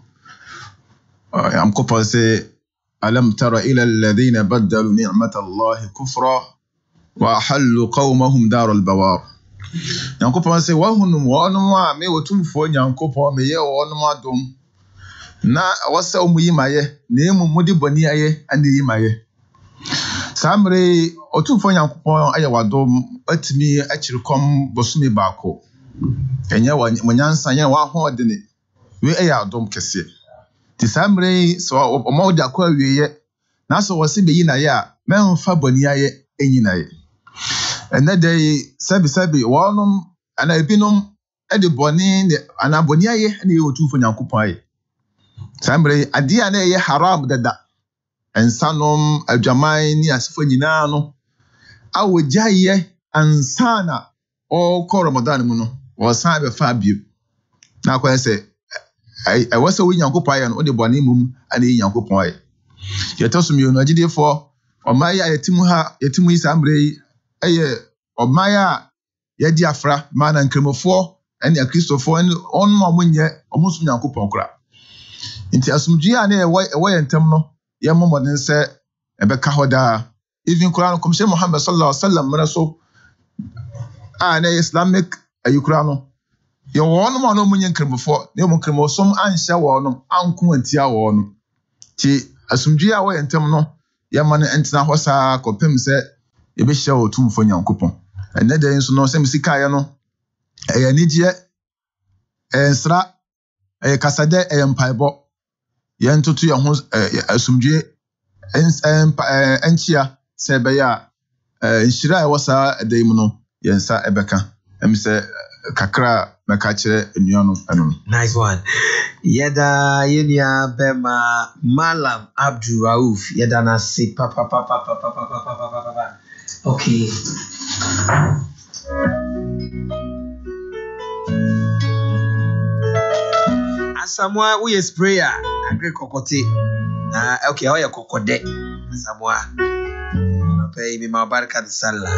am kopal se alam tara ila alladhina badalu ni'mata Allah kufra wa halu qawmahum dar al-bawar. Yankopon se wa hunum wa me wotumfo Yankopon me ye wonum adom na wasa umuyi maye na emu mudi boni aye ande yi maye. Samre otumfo Yankopon aye wadom atimi akirikom bosumi baako. Enye wanyansa nya wa hodene we aye adom kese. Ti samre so omawde akwa wiye na so wose beyi na ye a menfa boni aye enyi na ye. Ene dey sabi wonum ana ebinom ede boni ne ana boni aye na ye otumfo Yankopon aye. Samre ade a na ye haram dada. Ensanom adwaman ni asefo nyina no awojaye ansana o ko Ramadan mu no wo san be fa bio na kwa se ai wasa wi Yankopon aye no de boni mum ana yi Yankopon aye yetosumi no agidefo omaya yetimu yi samre aye omaya yedi afra mana nkremofo ene Kristofo ene onmo munye omusum Yankopon kra nti asumdue a na ewo yentam no yemomodin se ebeka hoda even Quran Commission Muhammad sallallahu alaihi wasallam maraso na Islamic ayukrano ye wonu ma no munye nkremofo ne mu nkremosom anhya wonu anko antia wonu ti asumdue a wo yentam no yemane entina hosa kopem se ebehya otumfo Yankopon ene den so no se misika ye no eyanigye ensra kasade empaebo yentoto ye ho asumdue enchia se beya nhira e wasa edem no yensa ebeka emise kakra meka kire enuano anu. Nice one. Yeda yenia bema Malam Abdul Rauf yeda na se papa. Okay. Asamwa we sprayer agre kokote. Okay, oya kokode. Asamwa. Pay me my baraka de Sala.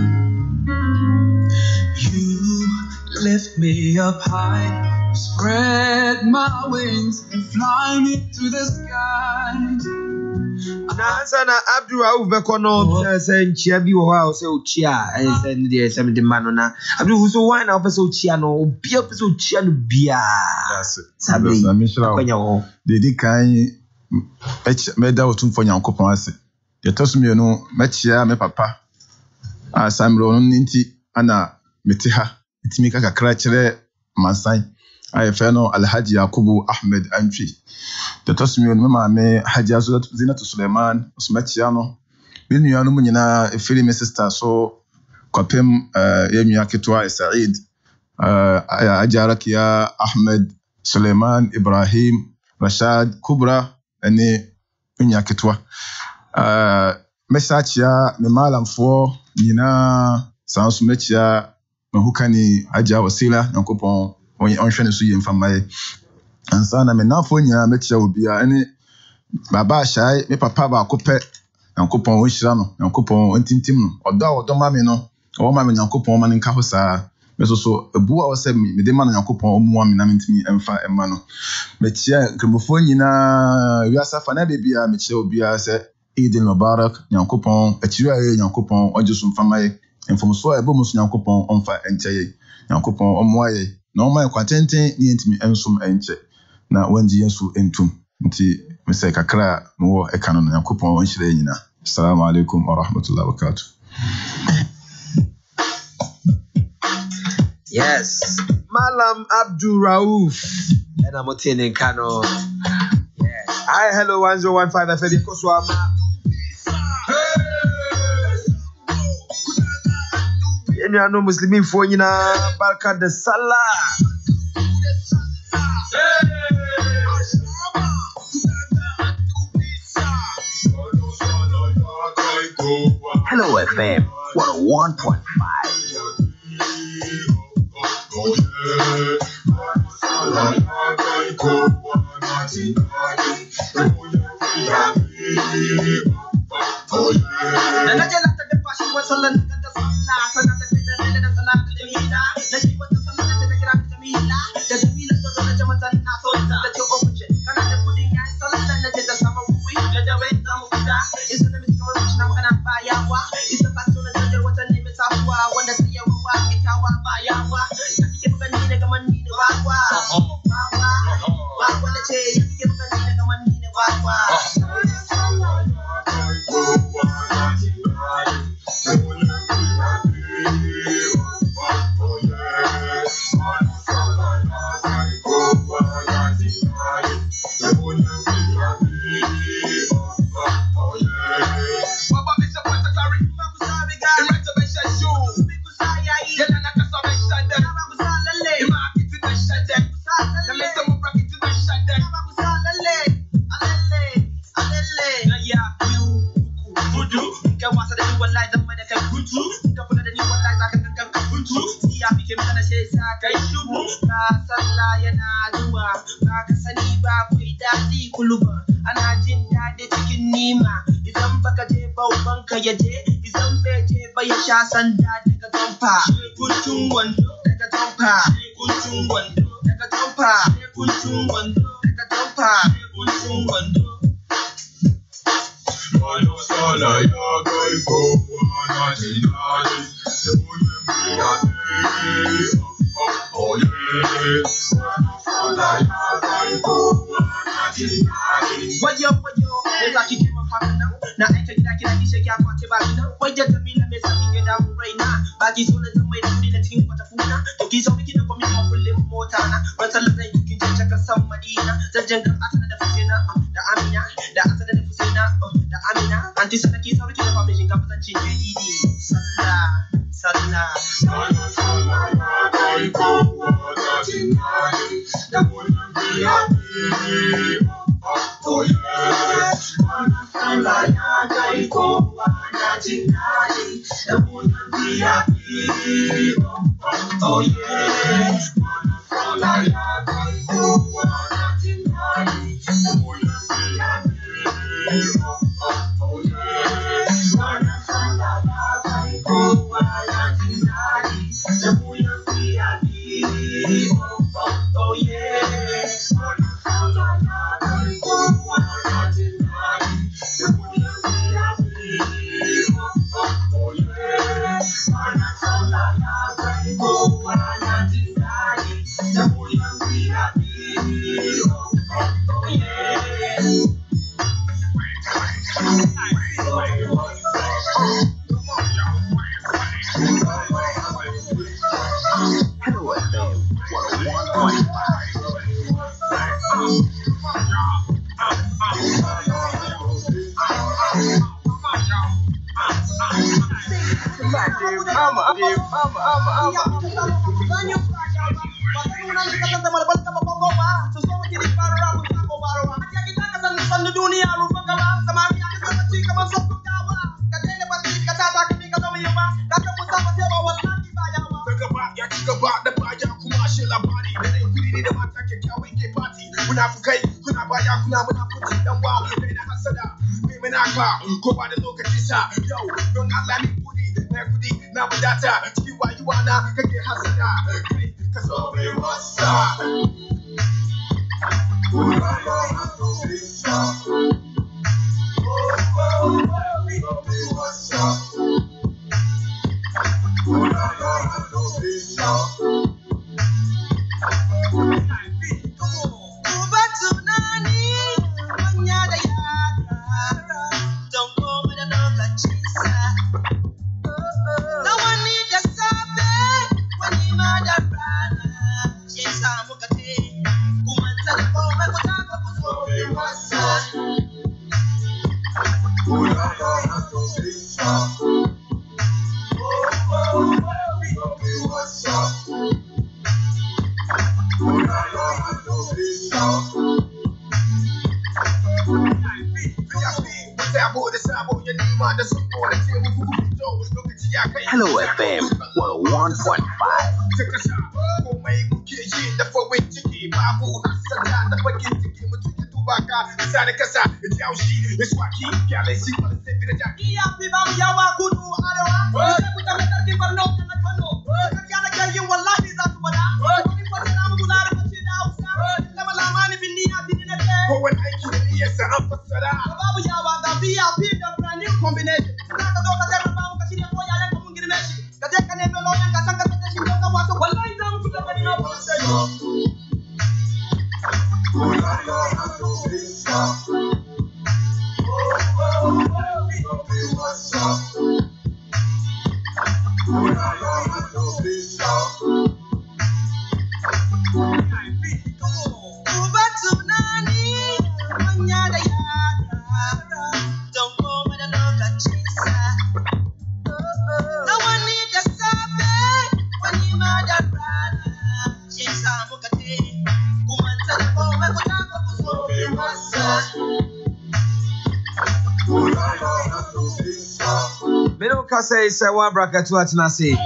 You lift me up high, spread my wings and fly me to the sky. Nansana Abdul Rauf bekono se nchia bi wo ha se ochia se ndi se mde manona Abdul so why na pese ochia no obi pese ochia no bia that's it sabi kwenya wo dedi kan meda otumfo Yankopon ase yetosumi no machia me papa asamro no nti ana metiha itimi kakra kire mansan ayefe no Alhaji Yakubu Ahmed Anfi yetosumi no mama Haji Zinatu Suleiman usmachia no binu no nyina efiri me sister so kopem yemia ketwa Said Ajarakia Ahmed Suleiman Ibrahim Rashad Kubra ene unya ketwa mesachia me malamfo nyina sanso mechia mahukani aja wasila Yankopon ɔnhwɛ ne so yɛ mfama yɛ ansa na me nafo nyinaa mekyia obi a ɛne baba ahyai me papa ba akopɛ Nyankopɔn ɔnhyira no Nyankopɔn ɔntintim no ɔdɔ a ɔdɔ ma me no ɔwɔ ma me Nyankopɔn ma ne nka ho saa me so so ebu a ɔsɛ me de ma na Nyankopɔn ɔmo ma me na mentimi ɛmfa ɛma no mekyia kremofo nyinaa wiasa fa na bebi a mekyia obi a sɛ Eid al-Mubarak Nyankopɔn akyiri a Nyankopɔn ɔgye so mfama yɛ mfomso a ɛbɔ mu so Nyankopɔn ɔmfa ɛnkyɛ yɛ Nyankopɔn ɔmmoa yɛ na ɔma yɛ kwatenten ne yɛntimi ɛnsom ɛnkyɛ na wanji yesu entum nti mesɛ kakra mo ɛka no Nyankopɔn ɔnhyira yɛ nyinaa assalamu alaikum wa rahmatullahi wa barakatuh. Yes, Malam Abdul Rauf and I'm in Kano. Yes, hi, hello 1015 FM Koswama. You know Muslimin for you na Barka de Salah. Hello FM 101.5. About the Baja Kumashila body. kuna fukai kuna baya kuna munafuci dan wa kai na hasada kai mana ka ko ba da lokaci sa yo don Allah ni kudi na wadata cikin wayuwa na kake hasada kai ka so bai wasa Hello FM 101.5. Say wa bracket what na say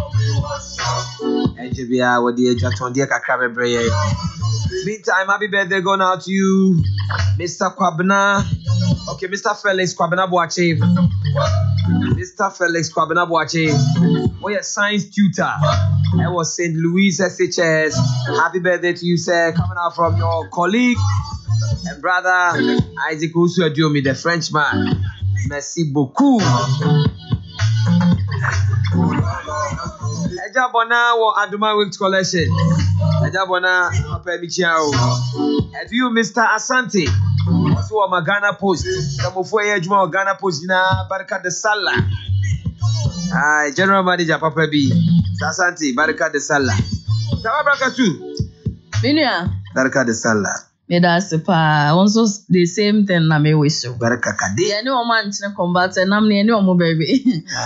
Ejibia with the Jaton dear Kakrabe Bray. Meantime, happy birthday going out to you, Mr. Kwabena. Okay, Mr. Felix Kwabena Boache. Mr. Felix Kwabena Boache. We are science tutor. I was St. Louis SHS. Happy birthday to you, sir. Coming out from your colleague and brother Isaac Usuadiomi, the Frenchman. Merci beaucoup. Ejabona wo Aduma Week collection. Ejabona Papa Michiao. Have you Mr. Asante? Also a Ghana Post. Come for a Juma Ghana Post na Baraka de Sala. General Manager Papa B. Asante Baraka de Sala. Sawa Baraka too. Minya. Baraka de Sala. Me that's also the same thing na me wish you. Baraka kadi. Yeah, no man chine combat and I'm near no baby.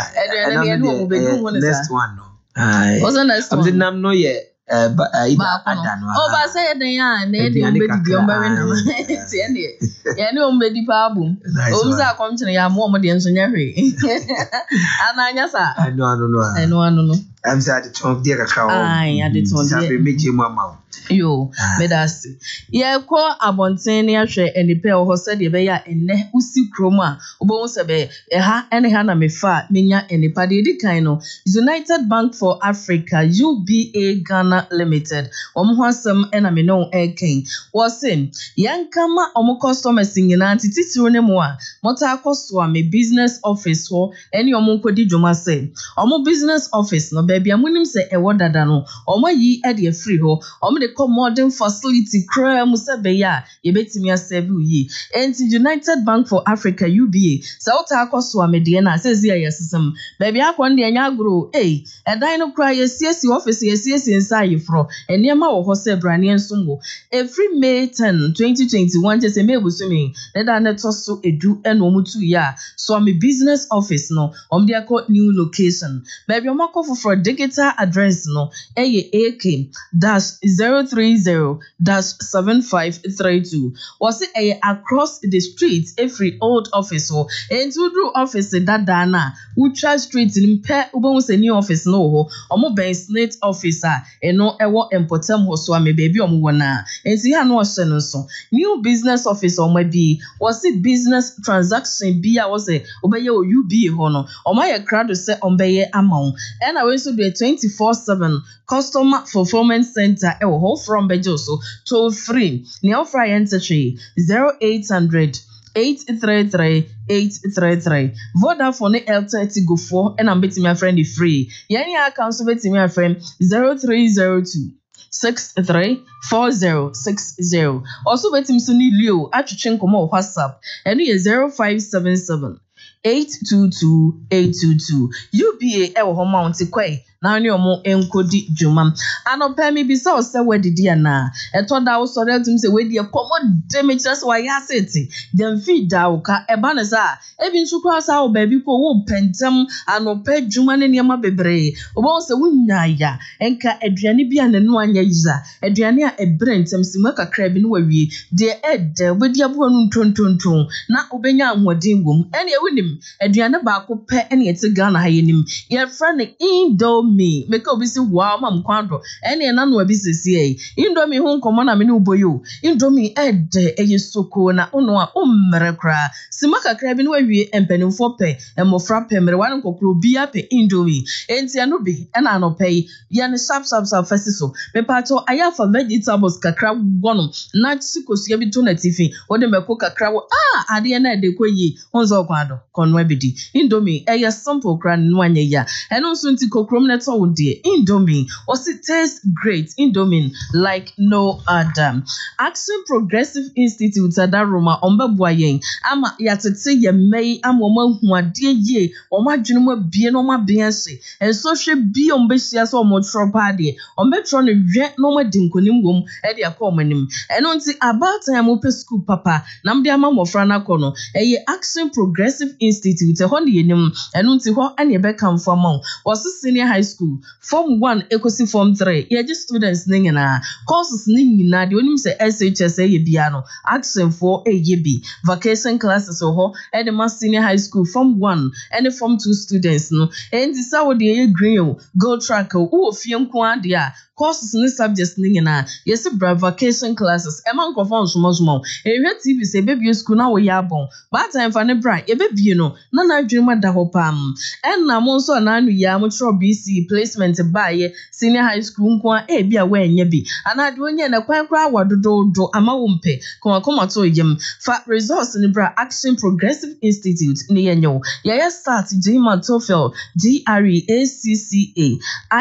Next one no. What's the next one? I'm the nam no yet. Oh, but say the yan, they didn't be the umbrella. Yeah, no, baby, pabum. Omza come to ya more than Sonyery. And I guess I know. I'm sad to talk dear cow. I did make you mamma. Yo, medasi. Yeah, call Abontania share and the pair of said the bear and ne usi chroma. Obo sebe, and hana me fa, minya and the paddy kaino. United Bank for Africa, UBA Ghana Limited. Omwasam and I know air king. Was in Yankama omo customer singing anti titironemoa. Mota koswa me business office for any omonko di joma say. Omo business office no baby amunim se ewo dada no. Omo yi e de free ho. Omo de modern facility cry musabeya yebetimi asebu yi enti United Bank for Africa UBA sauta akoso amede na says here yesem baby akonde anya agro edan no cry yesiesi office yesiesi inside fro eniema wo ho se brane ensumwo every May 10 2021 just me busumi na na toso edu eno mutu ya so am business office no de akọ new location baby omakọ for digital address no AK-030-7532 was it across the street every old office ho and to do office dada na Ucha street in pe ubon se new office no ho omo ben state officer eno ewo empotem ho so ame baby omo wona enti ha no ohye no so new business office omo bi was it business transaction bi a was it obeye o UB ho no omo ye crowd se ombeye amount and I also do a 24/7 customer fulfillment center ewo ho from bejo so toll free ne offer entry 0800-833-833 Vodafone L30 go for and I'm betting my friend the free. Yani account so betting my friend 0302-634060. Also betting Suni Leo atwetwe nkomo WhatsApp and you 0577-822-822. UBA ewo ho mount kwai na ani omo enkodi dwuma anopa mi bi se o se wedidi ana etoda wo sore atum se wedi e komo demetres wa yaseti dem feed da wo ka eba ne sa ebi nsu kwa sa wo baby ko wo pentem anopa dwuma ne niam bebre obo se wunya ya enka aduane bi ananu anya yiza aduane a ebrentem simu kakra bi no wawie de ede obedi abo anu ntontonton na obenya ahwodin gum ene ewunim aduane ba ko pe ene ete Ghana ha yenim ye friend Indomie make obisi wow mam kwando ene na no abisisi e Indomie hu nkomo na me ne uboyo Indomie ede eyesoko na ono a ummere kra simaka kra bi no awie empanimfo pe emofra pe mere wan kokro bia pe Indomie enti anu bi na no pe ye ne sharp fasiso me pato ayafa vegetables kakra wono na sikosia bi to na tifi wode meko kakra wo ade na de koyi onzo kwado konwa bidi Indomie eye simple kra no anya ya eno nso nti kokrom na to wode Indomie was it taste great Indomie like no other. Action Progressive Institute adaroma ombeboayen ama yatete ye mei ama omahuade ye omadwenu bie no mabiense enso hwe bi ombehia so omotro de ombetro no hwe no madinkonim wom e de akomanim eno nti about time ope school papa namde ama mofra na kono eye Action Progressive Institute ho ne yenim eno nti ho ane be kamfo amon was senior high school form 1 ekosi form 3 ye students ningina courses ningina de onim se SHS ye bia no Action for bi vacation classes ho e de senior high school form 1 and form 2 students no and this how de ye green go track wo fie nko ade a courses ni subjects ningina yes bra vacation classes e man confirm somo ehwe TV se baby school na wo ya bon but time fa ne bra e baby no na na adwuma da ho pam en na mo so na anu ya mo tro BC placement baye senior high school nko a bia wa enya bi ana de onye na kwan kra wadodo ama wo mpe koma to yem fa resource ni bra Action Progressive Institute ni yenyo ya start Jima TOEFL GRE ACCA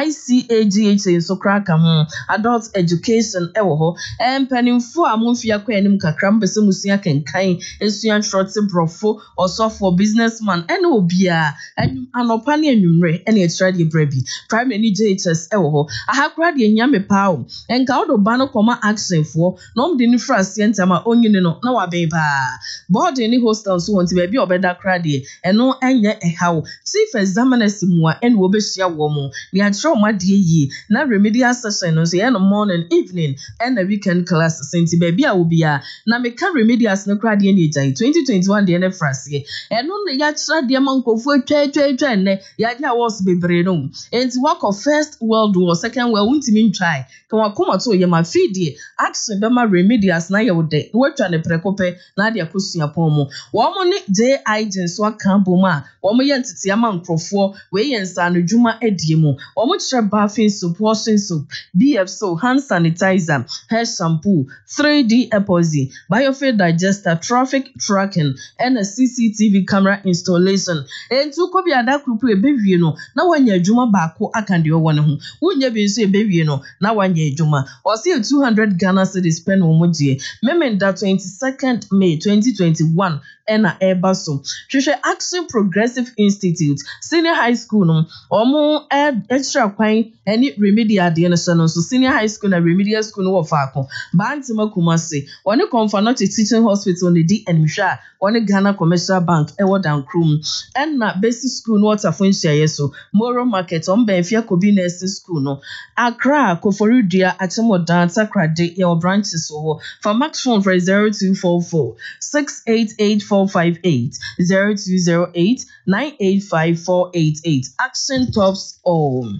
ICAGHA so kraka adult education ewo ho empanimfo amonfia kwa enim kakra mpese musia kenkan esuan shorty brofo also for businessman ene obia anopa ne anwumre ene extra de brebi primary ni JHS ewo ho ahakra de nyame pawo enka odo ba no koma Action fo no mde ni frase ntama onyine no na waben pa board ni hostel so wonti ba bi obeda kra de eno enye ehawo chief examiners mua ene obehia wo mo ni atro made yi na remedial session no say no morning evening and the weekend classes senti baby a obia na me can remedials no kra de ni ejai 2021 de na frase eno na ya kra de mankofu atwa ne ya dia was bebre no enti work of First World War Second World untimi try kan wakoma to ye ma feed Action be ma remedials na ye wode watwa ne prekope na de akosua pon mo wo mo ne JI Jenso aka boma wo mo ye ntete ama nkrofo we ye nsa no dwuma adie mu wo mo kire bathing soap washing soap BF soap hand sanitizer hair shampoo 3D epoxy biofuel digester traffic tracking and a CCTV camera installation entu ko bi ada krupu ebewie no na wanya adwuma baako akande wo ne ho wunya bi nso ebewie no na wanya adwuma o se 200 Ghana cedis pen wo mo die memenda 22nd May 2021 ena eba so hwehwe Action Progressive Institute Senior High School no omo extra kwan eni remedial de no so senior high school na remedial school no wo faako Bantima Kumasi one Comfort Teaching Hospital ne di enhwa one Ghana Commercial Bank ewo Dankrum ena basic school no Watafunhia yeso Moro Market on Benfia Kobi Nursing School no Accra Koforidua Achemodan Takrade your branches so for max phone for 0244 688458 0208 985488 Action Tops all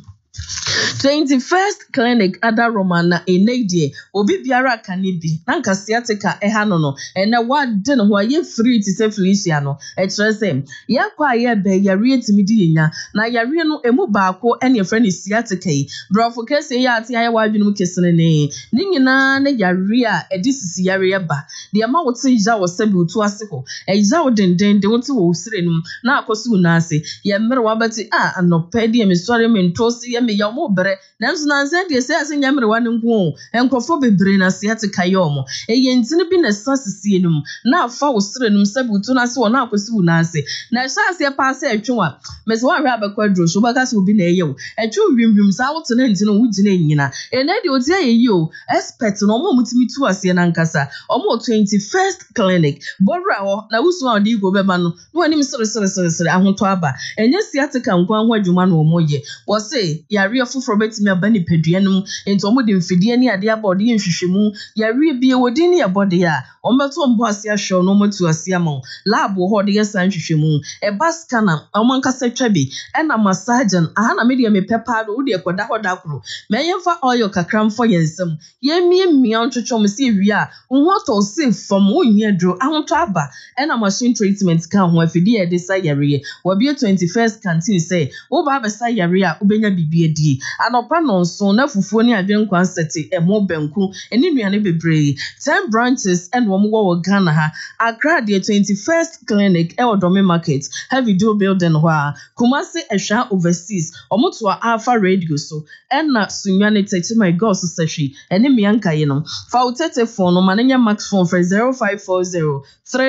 21st clinic Ada Romana enedie obi biara kanibi nanka sciatica ehano no ena wade no ho ye free ti se Felicia no etrese yakwa ye be yare timidi yenya na yare no emu baako ene friend sciatica yi brofo kese ya ati aye wadwenu mu kesene ne nyina ne yare a edisisi yare ye ba de ma wote ja wo sabi utu ase ho eja wo denden de wote wo sirenum na akosu na ase ye mere wabati anopedi me sori me ntosi ye me yawo bere nanso nanse de se ase nyamere wane nko enkofo bebre na sciatica yomo eye ntini bi na sasisi enum na afa wo sirenum sabi utu na ase wo na akosu na ase na ase pa ase etwenwa mese wa hwa abakwadro so baka se obi na eyewo etwu wimwim sa wote na ntini wo gina nyina ene de odi ayeyo expert no mo mutimi tu ase na nkasa omo 21st clinic borra ho na wusu a odi go beba no no anim sere ahoto aba enye sciatica nko anho adwuma no mo ye wo se yare ofoforo betimi abani peduanum enti omo de mfidie ni ade abode nhwehwemu yare bie wodi ni abode a ombeto mbo ase ahwe no motu ase amon lab ho de yesa nhwehwemu e baskana omankasa twabi ena massagen aha na media me pepa do de ekoda hoda kro meyemfa oil kakram fo yensem yemia ntwetwom se wi a wo to se fam wo hia dro ahoto aba ena machine treatment kan ho afidie de sa yare wo bie 21st canteen say wo ba be sa yare a ubenya bibie die anopa nonso na fufuo ni adwenkwan sete emo banku eni nuane bebre 10 branches and wo wo Ghana ha Accra the 21st clinic e Odome Market heavy door building ho Kumasi ehwa overseas omoto Alpha Radio so na sunyane tete my god so sehwi eni mianka ye no fa utete phone no manenya max phone for 0540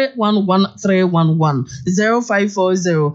311311 0540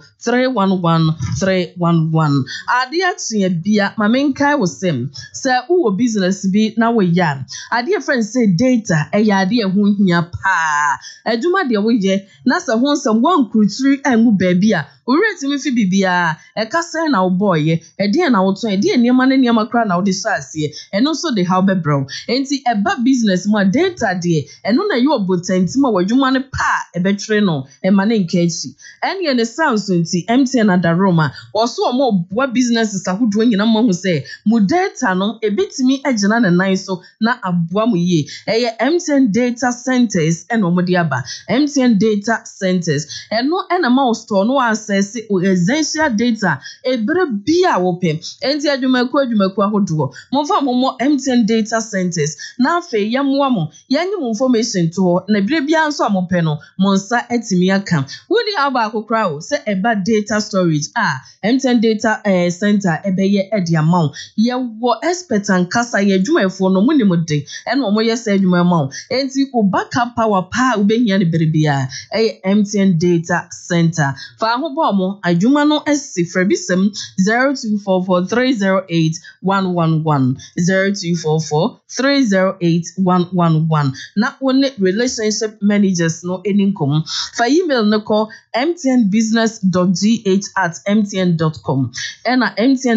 311311 adia tue bia mamenkai wo sem se wo business bi na wo ya adia friend say data e ya adia ho hia pa aduma de wo ye na se ho nsem wan kuruturi angu baabi a ureti mi fi bibia e kasa na wo boy e de na wo to e de niam na niam kra na wo de sase eno so de how be bro enti e ba business mo data de eno na yo botanti ma wadwuma ne pa e betwere no e ma ne nkachi ene ne sounds nti MTN Ada Roma wo so mo boa business sahudo nyina mo hu se mu data no e betimi agina na nan so na aboa mu ye e MTN data centers eno mo de aba MTN data centers eno ena ma store no access essential data ebre bia wo pem enti adwumaku ahodo mo fa mo MTN data centers na afa yamwa mo yanyi mo information to na bire bia nso amope no mo nsa etimi aka wodi aba akokra o se eba data storage MTN data center ebeye edi amount ye wo expert and kasa ye adwumafo no munim de ena mo ye se adwuma amount enti o backup power pa ubehia ne bire bia MTN data center fa ho mo adwuma no esi frabisem 0244308111 0244308111 na one relationship managers no eninkom fa email no call mtnbusiness.gh@mtn.com and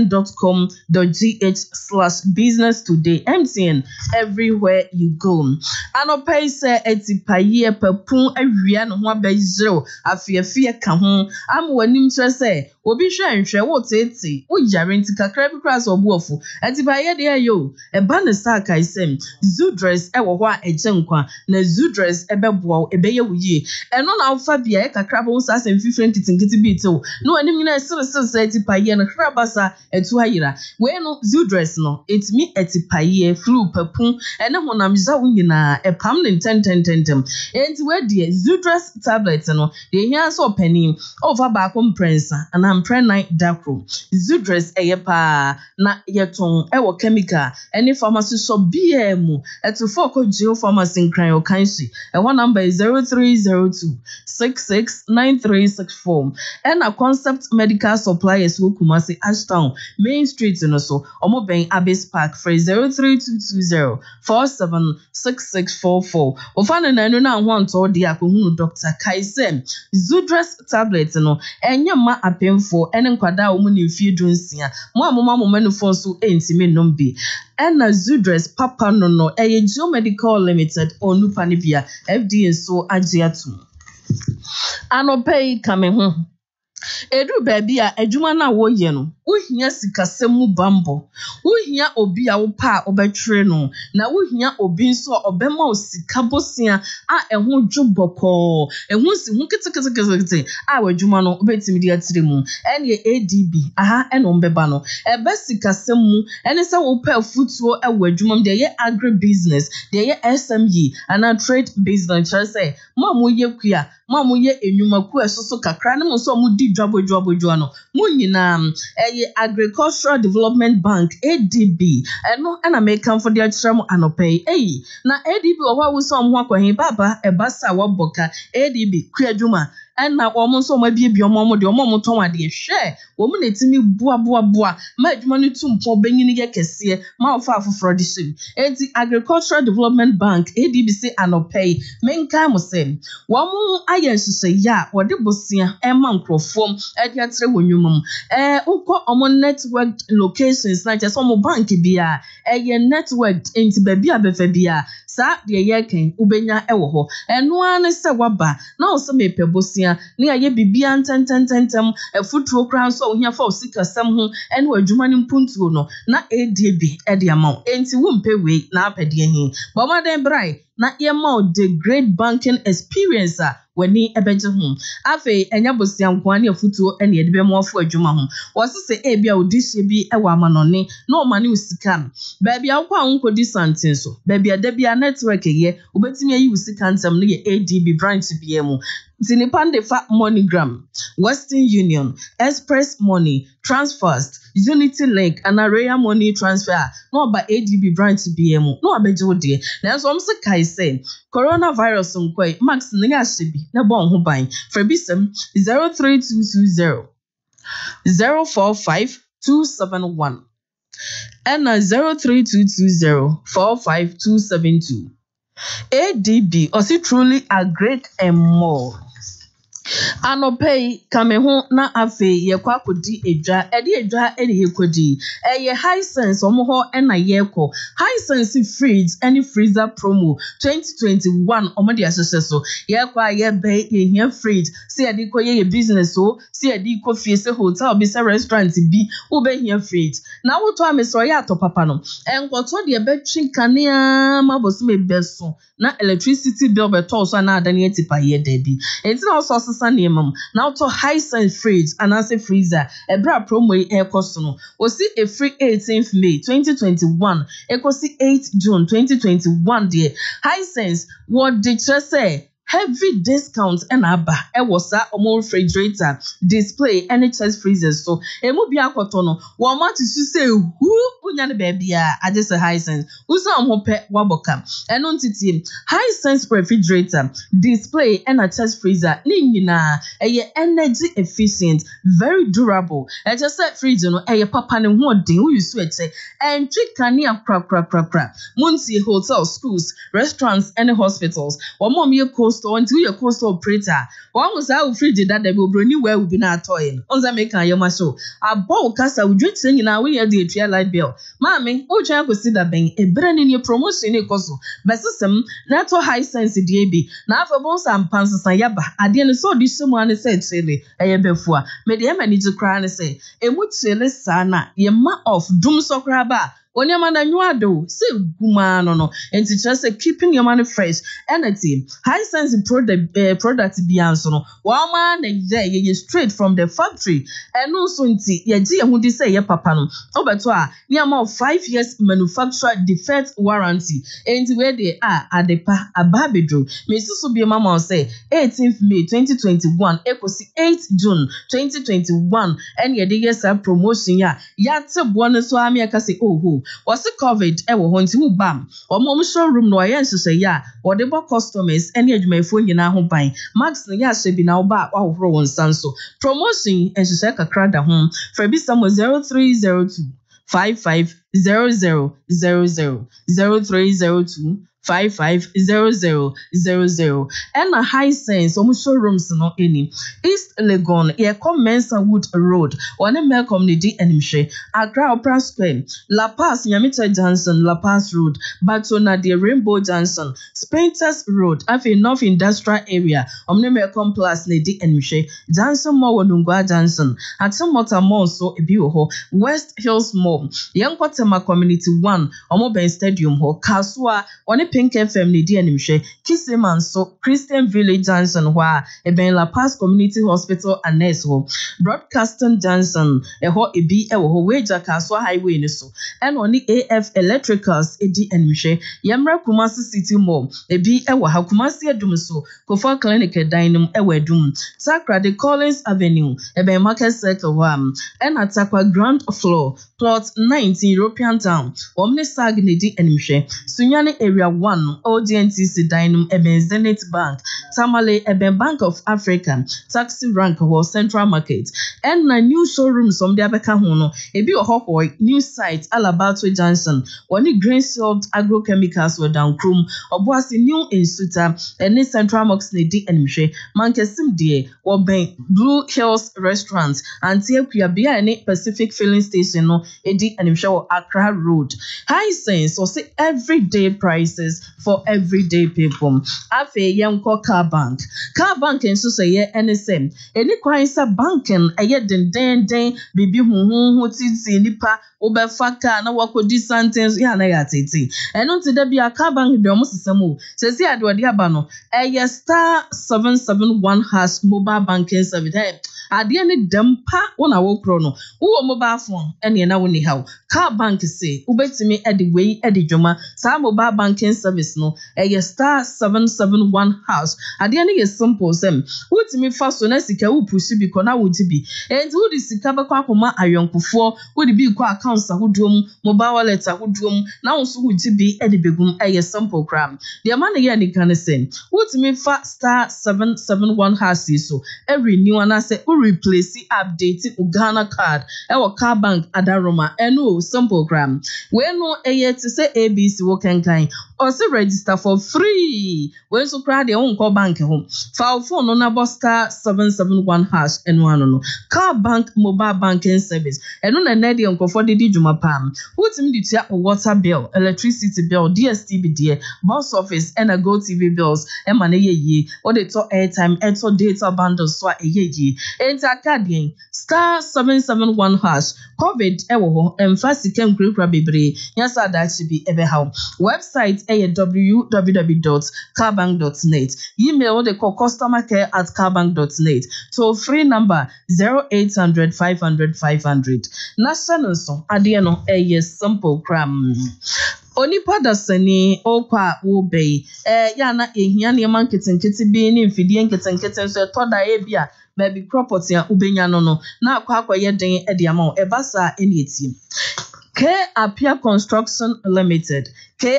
mtn.com.gh/business today. MTN everywhere you go. Anopai se etipaye papun awia no ho abejiro afiafia ka ho am wanim kire se obi hwenhwe wo tete wo yare nti kakra bi kras obuofu etipaye de ayo eba ne saka isem Zudress ewo ho a ejenkwa na Zudress ebeboa ebeye wuye eno na afa bia e kakra bo nsa asem fifren kitinkiti bi te no anim nyina sere etipaye no krabasa etu ayira we no Zudress no etimi etipaye flu papun ene honam ja wunyina epam ne tentem enti we de Zudress tablet no de hia so panim over ba baako mprensa ana mprennan dakro Zudres eyepa na yeton ewo chemical any pharmacy shop BM eto for ko geo pharmacy nkran o kanshi ewo number is 0302669364 and a Concept Medical Suppliers wo Kumasi Ashtown Main Street no so omo ben Abyss Park for 03220476644 ofana na enu na ho anto de akohunu Dr. Kaisem Zudres tablet no enye ma apemfo ene nkwada wo mu ne mfie dunsia mo amoma manufo so entimi nombi ena Zudres papa no eye Geomedical Limited onupa ne bia FDA so agiatu anopei kame ho edu baby a adwuma na wo ye no wohia sikasemu bambo wohia obi a wo pa obetwere no na wohia obi nso obema osika bosia a eho dwoboko eho si hu ketekete a wadwuma no obetimi di atire mu ene ADB aha eno mbeba no ebe sikasemu ene se wo pa futuo e wadwuma m de ye agri business de ye SME ana trade business say mamu ye kua mamu ye enwuma ku esoso kakra ne mo so mu di dwabodwabodwa no munyina Agricultural Development Bank ADB eno na mekan for the atram anopay na ADB owa wo so mo akwahin baba ebasa waboka ADB kuadwuma na omo so ma bie omo de omo ton ade hwe wo mu netimi boa ma adwuma no tumpo benyini ye kese ma ofa afoforo de shim enti Agricultural Development Bank ADB say anopay menkan mo se wo mu aye hyehyɛ ya wo de bosia ma nkrofom e de atere wonwumum ukọ omo network locations na just omo bank bia network enti ba bia befa bia sa de ye ken ubenya ewo ho eno an se waba na o se mepe bosia na ye bibia ntententem futuro kran so ohia fa osika sam ho ene wadwuma ni mpuntuo no na ADB e de amount enti wo mpe we na apede hin bomaden brai na yema the great banking experience wani ebeje ho afi enya bosia nkoa ne afutuo ene ye de be mo afo adwuma ho wose se bia odihye bi ewa amanone na o mane usika ba bia kwa nkodi santin so ba bia da bia network ye obetimi ayi usika ntem no ye ADB branch bia mu Zinipande fa MoneyGram, Western Union, Express Money, Transfast, Unity Link, and Area Money Transfer. No ba ADB branch BM. No abejo de. Na so mse kai say coronavirus nkoi max nga hyebi na bon ho ban. Frebisem 03220 045271 and 03220 45272. ADB also truly a great and more. Anopay kame ho na afe ye kwa kodi edwa ene ye kodi ye high sense omo ho na ye ko high sense fridge any freezer promo 2021 omo de asese so ye kwa ye be ye hia fridge se ye di ko ye business so se ye di ko fie se hotel bi se restaurant bi wo be hia fridge na wo to ameso ye atopapa no enkoto de be twi kanea maboso me beso na electricity bill be to so na adane atipa ye da bi enti na so Sanimum now to high sense fridge and as a freezer a bra promo air costono was see a free 18th May 2021 equals 8 June 2021 dear high sense what did you say heavy discounts and aba e was a refrigerator display NHS freezers so emu bia kotono wo ma to say who unya ne baby a just a high sense uso am ho pe waboka eno ntiti high sense refrigerator display NHS freezer ni nyina energy efficient very durable just say fridge no papa ne ho den we use it and chicken kra munti hotel schools restaurants and hospitals wo mom ye until your cost operator. One was our fridge that they will bring you where we be not toying. On the make a show. A bow cassa would drink singing now we are the trial light bill. Mammy, oh, child could see that being a brand in your promotion in Koso. But some not so high sense DAB. Now for bones and pants and yaba. I didn't saw this someone said, silly, a before. Made the manage to cry and say, a would say, sana, ye ma of doom so crabba. Onyama na nyuado se guma no enti kyerɛ sɛ keeping your money fresh energy high sense product bi anso no wama na ye straight from the factory eno so nti ye gi ehudi sɛ ye papa no obeto a niama of 5 years manufacturer defect warranty enti we dey adepa ababedro mesusu bi mama say 18th May 2021 ekosi 8th June 2021 and ye dey yes promotion ya te bono so ameka say oho was COVID ewo ho nti hu bam omo showroom no ayen hyehyɛ ya wode bo customers ene adwumayfo nyina ho ban max no ya hye bi na oba ahoro won sanso promotion hyehyɛ kakra da ho for bi some 0302 550000 0302 550000 and a high sense showrooms no any East Legon Mensa Wood Road one male community enimhwe Accra Opera Square La Paz Nyamita Johnson La Paz Road Batona de Rainbow Johnson Spenters Road afi North Industrial Area male complex ne di enimhwe Johnson Mall Wonungwa Johnson Atomota Mall so ebi ho West Hills Mall Yankotema Community 1 Ben Stadium ho Kasua one Pink FM ne di enimhwe Kiseman so Christian Village Johnson ho Ben La Paz Community Hospital Annex ho Broadcasting Johnson ho ebi ho Wager Kaswa Highway ne so and oni AF Electricals edi enimhwe Yamra Kumasi City Mall ebi ho ha Kumasi adum so Kofa Clinic Dynam edum Sakra de Collins Avenue Ben Market Circle ho and Atakwa Ground Floor Plot 19 European Town Omni Sag ne di enimhwe Sunyani Area 1 ODNTC Dynam eben Zenith Bank Tamale eben Bank of Africa Taxi Rank ho Central Market and na new showroom some de abeka ho no ebi ho new site Alabato Johnson one Greenfield Agrochemicals were down chrome oboase new Insuta and Central Mox ne di enimhwe mankesim de wo ben Blue Hills Restaurant Antiakua bia any Pacific Filling Station no edi enimhwe wo Accra Road high sense so say everyday prices for everyday people afi yenko car bank nso say ye NSM eni kwan sa banking eye den bibi hu titi nipa obefaka na wakodi sentence ya na ya titi eno ti da bia car bank de omo sesamo sesi ade ode aba no eye star 771 mobile banking service ade ne dempa wona wo kro no wo mobile phone ene na woni hawo car bank say ubetimi ede wei ede dwoma sa mobile banking service no star 771 ade ne ye simple sem wotimi fa so na sika wo pushi bi ko na wo tibi enti wo di sika be kwa akoma ayonkofo wo di bi kwa account ahoduom mobile wallet ahoduom na wo so wo tibi ede begum simple cram de ma ne ye ni kan sem wotimi fa star 771 so every new one say replace update Ghana card car bank adaroma eno simple gram we no to say ABC wo kenkan or say register for free when so crowd the unko bank home file phone no na star 771 eno no car bank mobile banking service eno na na de unko for the djuma pam wotimi di tia water bill electricity bill DSTV there bus office and a Go TV bills e ma na ye or the to airtime and to data bundles so ye Acadian star 771 COVID ewo ho emphasic emkrekra bebre yasa that should be ebe how website www.carbank.net email the customer care@carbank.net toll free number 0800 500 500 national so ade no simple cram Onipa dasani okwa wo bei ya na ehia ne man ketenkete bi ne mfidie nketenkete so toda e bia baby property a ubenya no na akwa ye den e de ama eba sa eni eti K Apia Construction Limited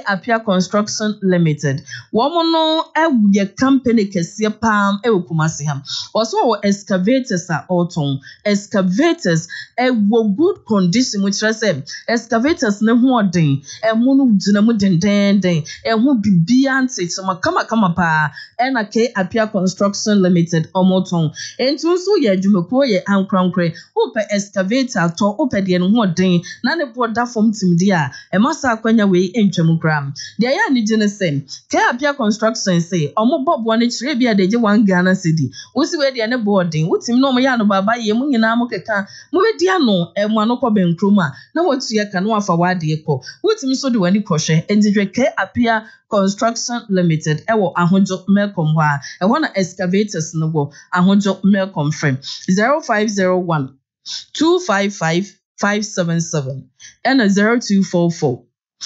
Womono ye company kesiye pam Kumasi ham. Also excavators are autumn. Excavators wo good condition which I say excavators ne ho den munu gyina mu den ho bibia nti so kama pa na K Apia Construction Limited omoton entu so ye adwumako ye ankrankre ope excavator to ope de no ho den na ne boda form timdi a emasa akwanya we entwam gram. The aya ni jene sem. Ke apia construction say omo bob one chere bia de je 1 Ghana cedi. Wo si we de ne boarding. Wutim no mo ya no baba ye mu nyina mo keka. Mo be dia no e mo anokọ benkroma. Na watu ya ka no afa wade ekọ. Wutim so de wani kwohwe. Endidwe ke apia Construction Limited ewo ahonjo Melcom wa e wona excavators no go ahonjo Melcom frame 0501 255 577 and 0244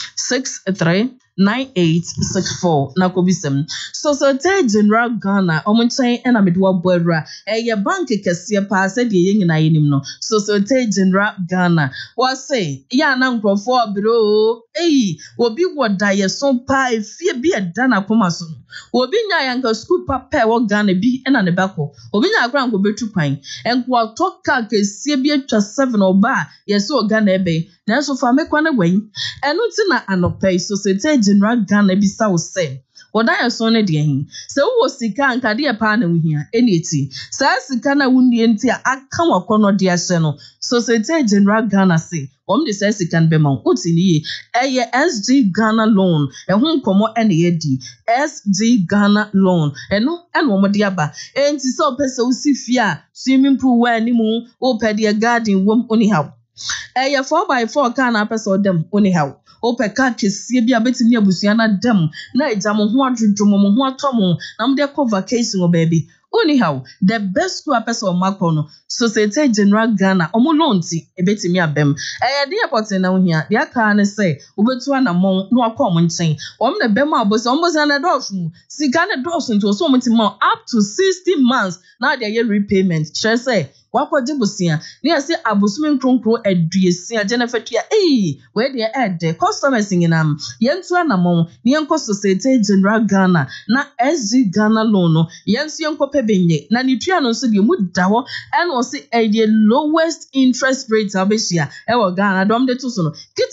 639864 na kobisem Societe General Ghana omunchen na medwa boadra eye bank kese pa se de yenyina yenim no Societe General Ghana was say ya na nkrofo abiro obi woda ye so pa efie bi eda na koma so obi nya yanka school papa wo Ghana bi na ne bako obi nya akran ko betu kwan enko atoka kese bi atwa 7 oba ye so Ghana ebe na so fa mekwa na gwen enu ti na anopai Societe General Ghana bisa wo se woda ye so ne de hin se wo sika nka de pa na wuhia enieti sa sika na wunnie nti aka wakono de ahye no Societe General Ghana se de say sikan be man utini eye SG Ghana loan ehun komo ene yedi SG Ghana loan eno wo de aba enti so pese usifia swimming pool wa ni mu o pede garden wom anyhow eye 4x4 car na pese odem anyhow o pe car kesie bia betimi abusua na dem na ejam ho adwodwo mo ho atomo na mde ko vacation o baby anyhow the best school person on makono Societe General Ghana omo lonti ebetimi abem de airport na ohia de aka ne say obetu anamon no akom nchen na bem abosi ombosi na dofu sika na dofu nto so mutimo up to 60 months na de year repayment sure say wakwaje busia ne ase abosumi nkronkro aduesia jenefetua we de de customers nginam yentu anamon ne yenko Societe General Ghana na SG Ghana loan no yensu yenko pebenye na nitua no so de mu dawo and was the lowest interest rate abesia ewo Ghana dom de to so no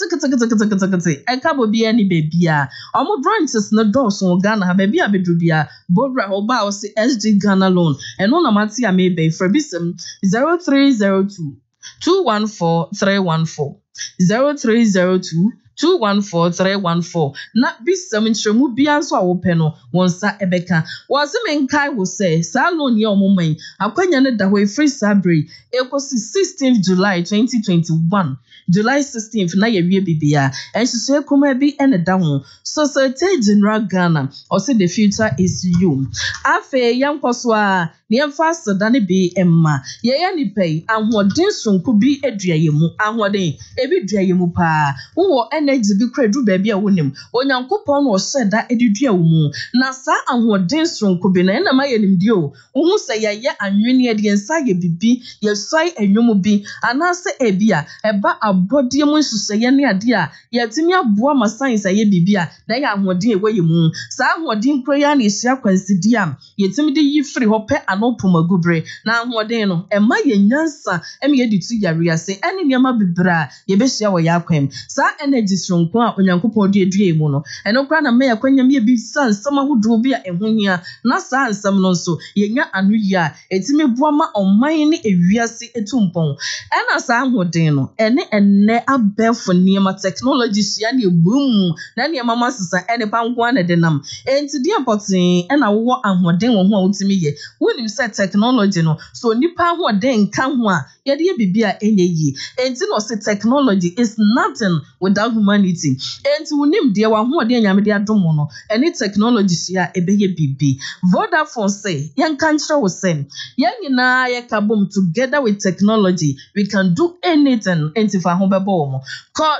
kiti ekabo bia ni bebia omo branches na doso Ghana bebia bedrubia bodra oba o se SG Ghana loan eno na mati amebe frabisem 0302 214 314 0302 214 na bisam nchemu bia so awope no wonsa ebeka wose menkai wo say salon ye omoman akwanya ne da ho free sabre ekosi 16th July 2021 July 16th na ye wie bibia enhyehyɛ kuma bi ene da ho Societe General Ghana or say the future is you afe yankoso a ne emfa sedane bi emma ye ye ni pay ahoden sonko bi aduayemu ahoden ebi duayemu pa wo energy bi kredu baby a wonim onyankopon wo seda edidua wo mu na sa ahoden sonko bi na na mayelimdi o wo se ye anwene e de nsa ye bibi ye soi anwumu bi anase ebia eba abodie mu nsuseye ne ade a yetimi aboa ma science ye bibi a na ye ahoden ewe mu sa ahoden kroya na ehia kwansidi am yetimi de yi free ho pe anopoma gubre na ahoden no ema ye nyansa eme ye ditu yare ase ene niam bibra ye behia wo yakwem sa energy sonko a onyankopon de adua mu no eno kra na me yakwanyam ye bi san sama hodo bi a ehohia na sa ansam no nso yenya anu yi a etimi boa ma oman ne ewiase etumpon ena sa ahoden no ene abefo niam technology sia ne boom na niam masesa ene panko na denam enti dia potin ena wo ahoden wo ho a utimi ye wonim se technology no so nipa ahoden ka ho a ye de bibia enye yi enti no se technology is nothing without humanity enti wonim de wa ahoden nyame de adomo no ene technology sia ebeye bibi Vodafone say yan kan kire wo say yan nyina ye kabom together with technology we can do anything enti fa ho bebo mo call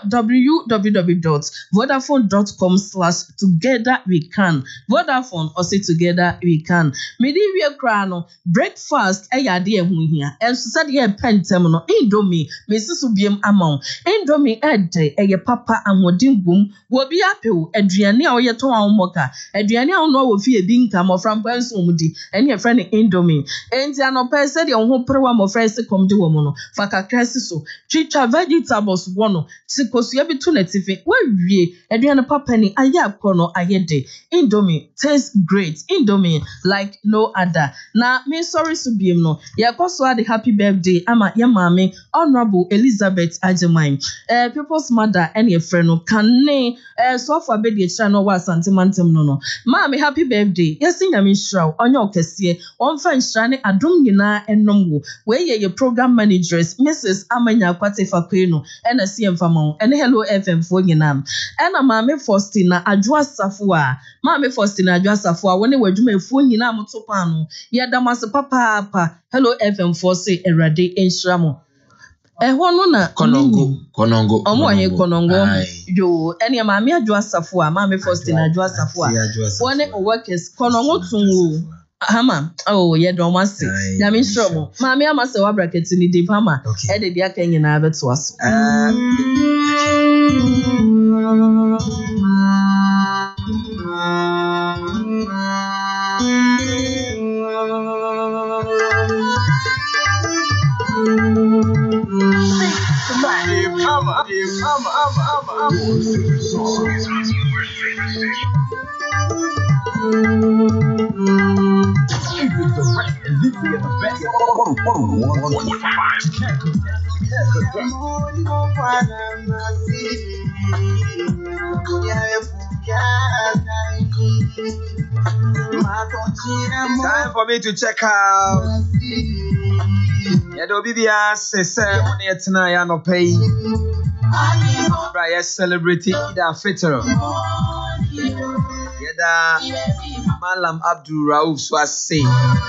www.vodafone.com/together we can Vodafone or say together we can me di we kra no breakfast eyade ehuhia enso said ye pentem no indomie mesiso biem amon indomie ede eye papa ahodin gum wo bi apew aduane a oye ton awomoka aduane a no wo fie bi nka mo from panso mudi ene e friend indomie enti anope said ye ho prewa mo friend se komde wo mo no fakakra so chicha vegetables wono tikosu bi tu netife wawie aduane papa ni aya kono ayede indomie tastes great indomie like no other na me sorry so biem no ye koso ade happy birthday ama ye maame honorable Elizabeth Ajeman people's mother and your friend no kanne so for abedi chira no wa santimantem no maame happy birthday yes nyame shraw onye okese on fa nshra ne adom nyina enom wo we ye program managers Mrs. Amanya Kwatefa Kweno ena CM Famon ene Hello FM fo nyina ena maame Faustina Adwoa Safua maame Faustina Adwoa Safua woni wadwuma fo nyina motopa no ye damase papa Hello FM fo se erade enhiramo hono na konongo omo ahe konongo yo ene maame Adwoa Safua maame Faustina Adwoa Safua woni workers konongo tunwo Hama ye don wase na me stromo maame amase wa bracket ni Dave Hama e de dia kan nyina beto aso Even the rest and Lizzie are the best. 101.5. Time for me to check out. Yeah, the BBS says, when it's tonight, I no pay. Right, celebrating Eid al-Fitr. Yeah, Malam Abdul Rauf Swasi.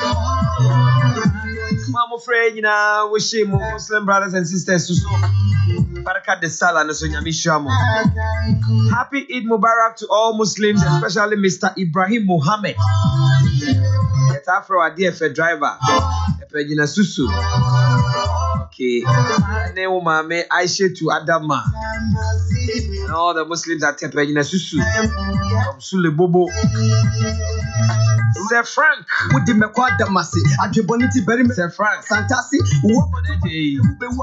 I'm afraid, you know, wishing Muslim brothers and sisters to Barakat the Salah no Sonya Mishamo. Happy Eid Mubarak to all Muslims, especially Mr. Ibrahim Mohammed. Get Afro ADF driver. Epejina Susu. Okay. Name Mame Aisha to Adama. And all the Muslims at Epejina Susu. From Sule Bobo. Sir Frank, with the Mekwada Masi, Ajiboniti Berry, Sir Frank, Santasi, what day?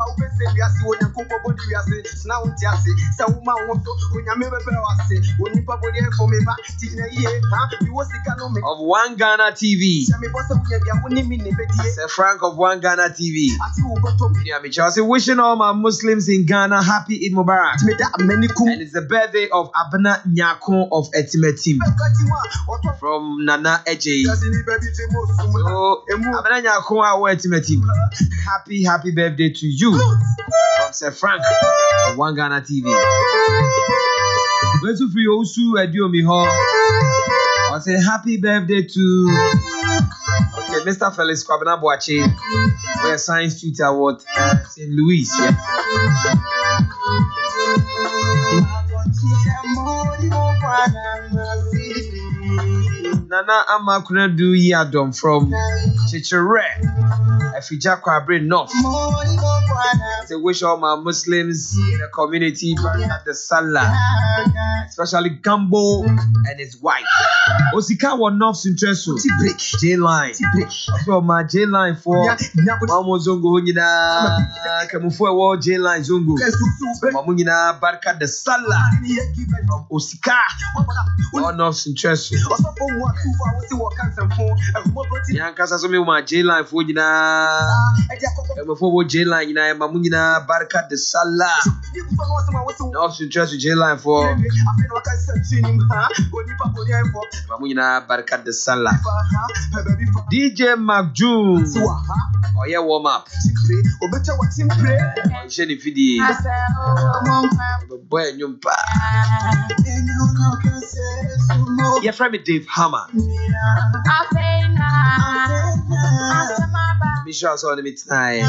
Now, Tiasi, Sauma, when you remember, when you put it for me back, you was the canon of One Ghana TV. Sir Frank of One Ghana TV. Yeah, wishing all my Muslims in Ghana happy Eid Mubarak. And it's the birthday of Abna Nyako of Etimetim from Nana Eje. So, Abna Nyako our Etimetim. Happy birthday to you from Sir Frank of One Ghana TV. Where's free Osu Ediomiho? I say happy birthday to Mr. Felix Kwabena Boache for a Science Tutor Award St. Louis. Yeah. Nana Amakuna do Yadom from Chichere, Efija Kwabre North. They wish all my Muslims in the community at the Salah, especially Gambo and his wife. Osika wa North Central J-Line. So my J-Line for Mamo Zongo Hunyina Kamufua War J-Line Zongo Mamunina Barka the Salah from Osika or North Central. Yankasa Somi my J-Line for Yina Kamufua J-Line Yina Mamunina Barka the Salah North Central J-Line for Mamunina Barka the Salah. DJ Mark June. Oh yeah, warm up. Jenny Fidi. Boy Nyumpa. Yeah, from me Dave Hammer. Michelle saw the midnight.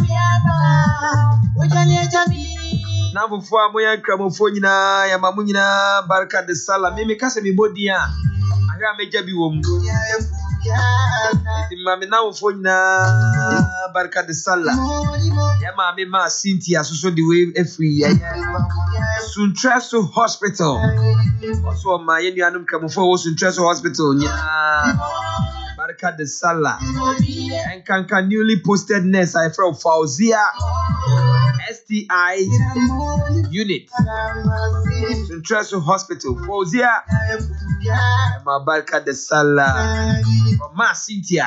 Now before Moya Cramophonina, Yamamunina, Barka the Salah, Mimi Casami Bodia. I got me Jabi Wom. Mammy now for Barka the Salah. Yamami Ma Cynthia, so the way every Suntreso Hospital. Also, my Indian Camufo Suntreso Hospital. Barka the Salah. And Kanka newly posted nest I from Fauzia STI unit. Central Hospital. Fozia. Mabarka de Salah. From Ma Cynthia.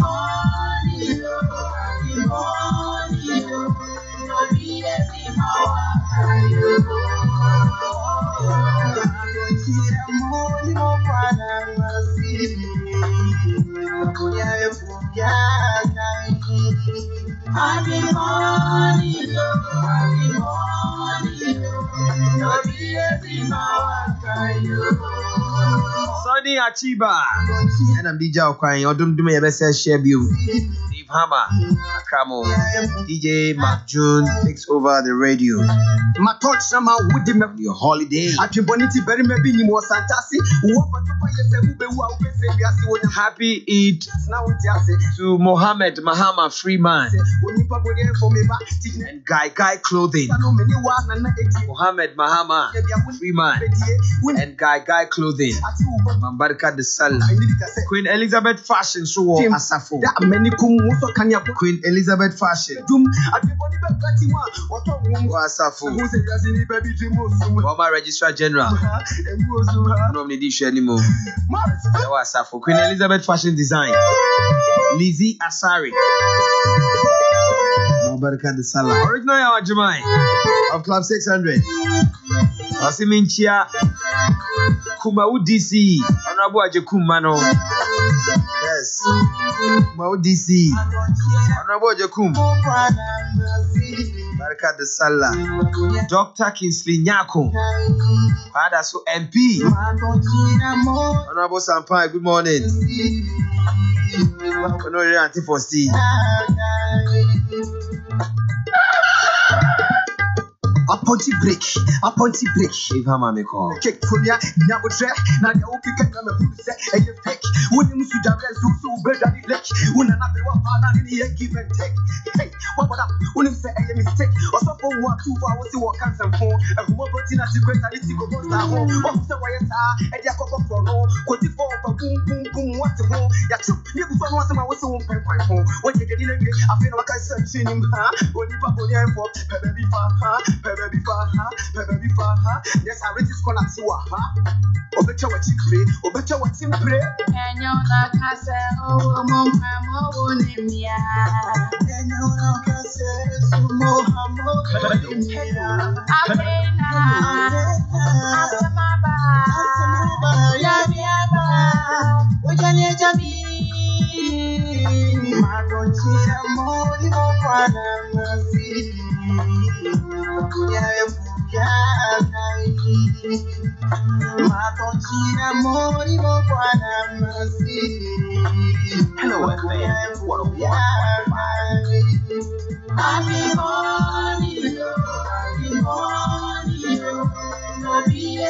Sonny Achiba. And I'm DJ Okwan. You're doing me a best share view. Steve Hammer. Akramo. DJ Mark June takes over the radio. My touch sama would your holiday. Boniti very maybe you more santasi. Happy Eid to Mohammed Mahama Freeman and Guy Clothing. Mohammed Mahama Freeman and Guy Clothing. Mambarka de Salah. Queen Elizabeth Fashion Show Asafo. Queen Elizabeth Fashion. Asafo. Former Registrar General. No need to share anymore. Asafo. Queen Elizabeth Fashion Design. Lizzie Asari. Mambarka de Salah. Original Yawa Jumai of Club 600. Asiminchia Kumau DC. Honorable Ajekum. Yes. Kumau DC. Honorable Ajekum. Barka de Salah. Dr. Kingsley Nyako. Father so MP. Honorable Sampai, good morning. Honorable Auntie Fosti. Aponti break. If Hammer me call. Cake for ya, Nabotre, Nadia Opika, and you fake. Wouldn't you direct so better than Lake? Wouldn't have been one in the give and take. Hey, what about wouldn't say a mistake? Or so for 1 2 hours to walk cancer for a woman putting a secret and it's go home. What's the way it's and Jacob for no, what if for boom, what's the home? Yet you don't want some was so pen my phone. When you get in again, I feel like I searching him, huh? When you pop on your for baby baby yes, I read this corner to Obecha what you pray, Obecha what you pray. And you're not Casa, oh, Mom, Nimia. And you're not Casa, Mohammed. Hello, FM 101.5. Happy morning, no be a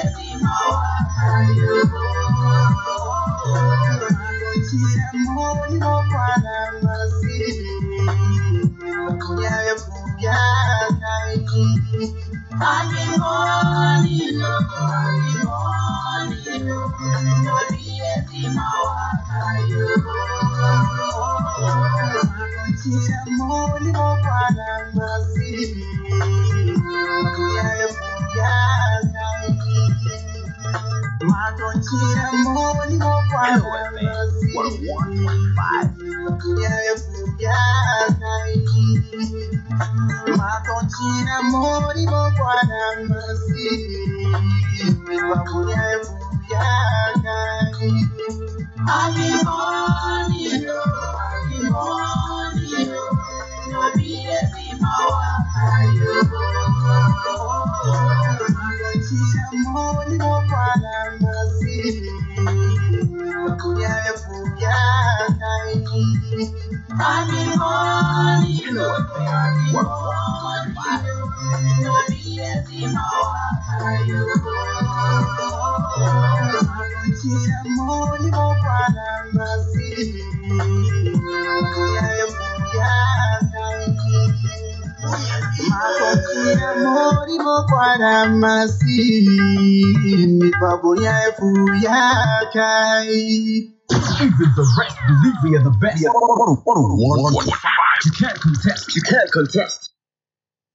Even the rest believe we are the best. 101.5. You can't contest.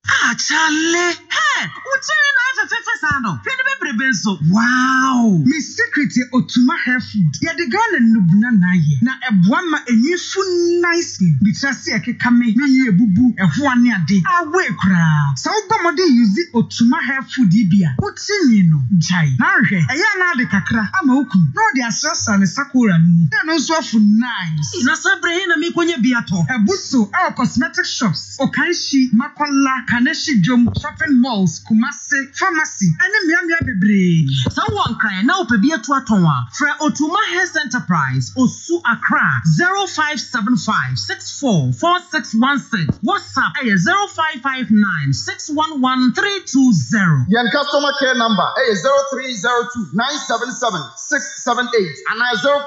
Ah, Charlie. Hey, what's your name? Wow. Miss Secretary Otuma hair food. Yeah, the girl and Nubna Naye. Na ebwama enye food nicely. Bitrasi akekame na ye bubu ehwane ade. Awe kra. Sa obamode use Otuma hair food ibia. Otini no jai. Na hwe. Eya na de kakra ama oku. No de asasa ne sakura no. Na no so afu nice. Na sabre na me kwenye biato. Ebuso our cosmetic shops. Okanshi Makwala Kaneshi Jom shopping malls Kumasi pharmacy. Ene miamia bebre. Someone cry now pebia to atonwa. Fra Otuma Hair Enterprise Osu Accra 0575644616. WhatsApp 0559611320. Yan customer care number 0302-977-678 and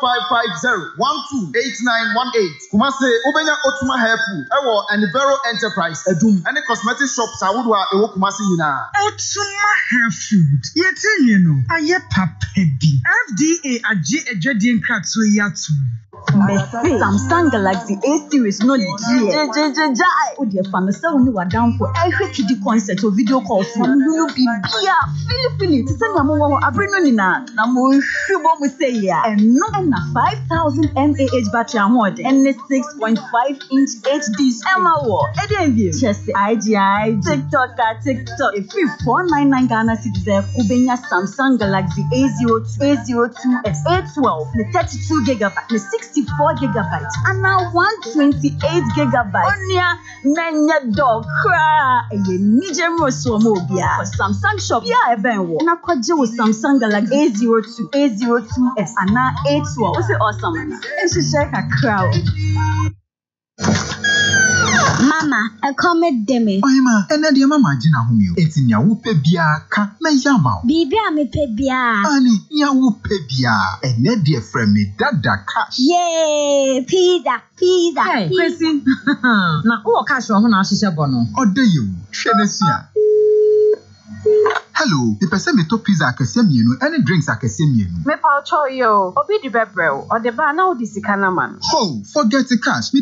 0550-128918. Kumase Ubenya Otuma Hair Food Ewo and Vero Enterprise Edum and cosmetic shops Awudwa Ewo Kumasi Yina. Otuma Hair Food Yeti yeno aye papebi FDA aji ejadien kratso yatu. Samsung Galaxy A series no dear. Oh dear, famisa when you are down for every kiddie concert or video call from you be Philly to send your abrinonina. Namu Shubo Musea and no 5,000 mAh battery award and 6.5-inch HD Emma War. Edenview, just IGI, TikTok, if you 499 Ghana citizen, Ubenya Samsung Galaxy A02, A02s, A12, the 32 gigabyte, the 64 gigabytes, and now 128 gigabytes. Onya Nanya dog cry. A Niger Mobia for Samsung shop. Yeah, Benwo. Na kwaje with Samsung Galaxy A02, A02s, and now A12. What's it awesome? And she check a crowd. Mama, I come at Demi. Oh, ma, and then your mama Gina Humio. It's in your pebia, ka me yama. Bibia me pebia. Annie, ya pebia. And then dear friend me dada cash. Yay, pizza. Hey, Chrissy. Na who cash on our shisha bono? Or do you? Shenesia. Hello, the person me to pizza akasemienu, any drinks akasemienu. Me pa cho yo. Obi di bebrel, or the bar now di sikana man. Oh, forget the cash.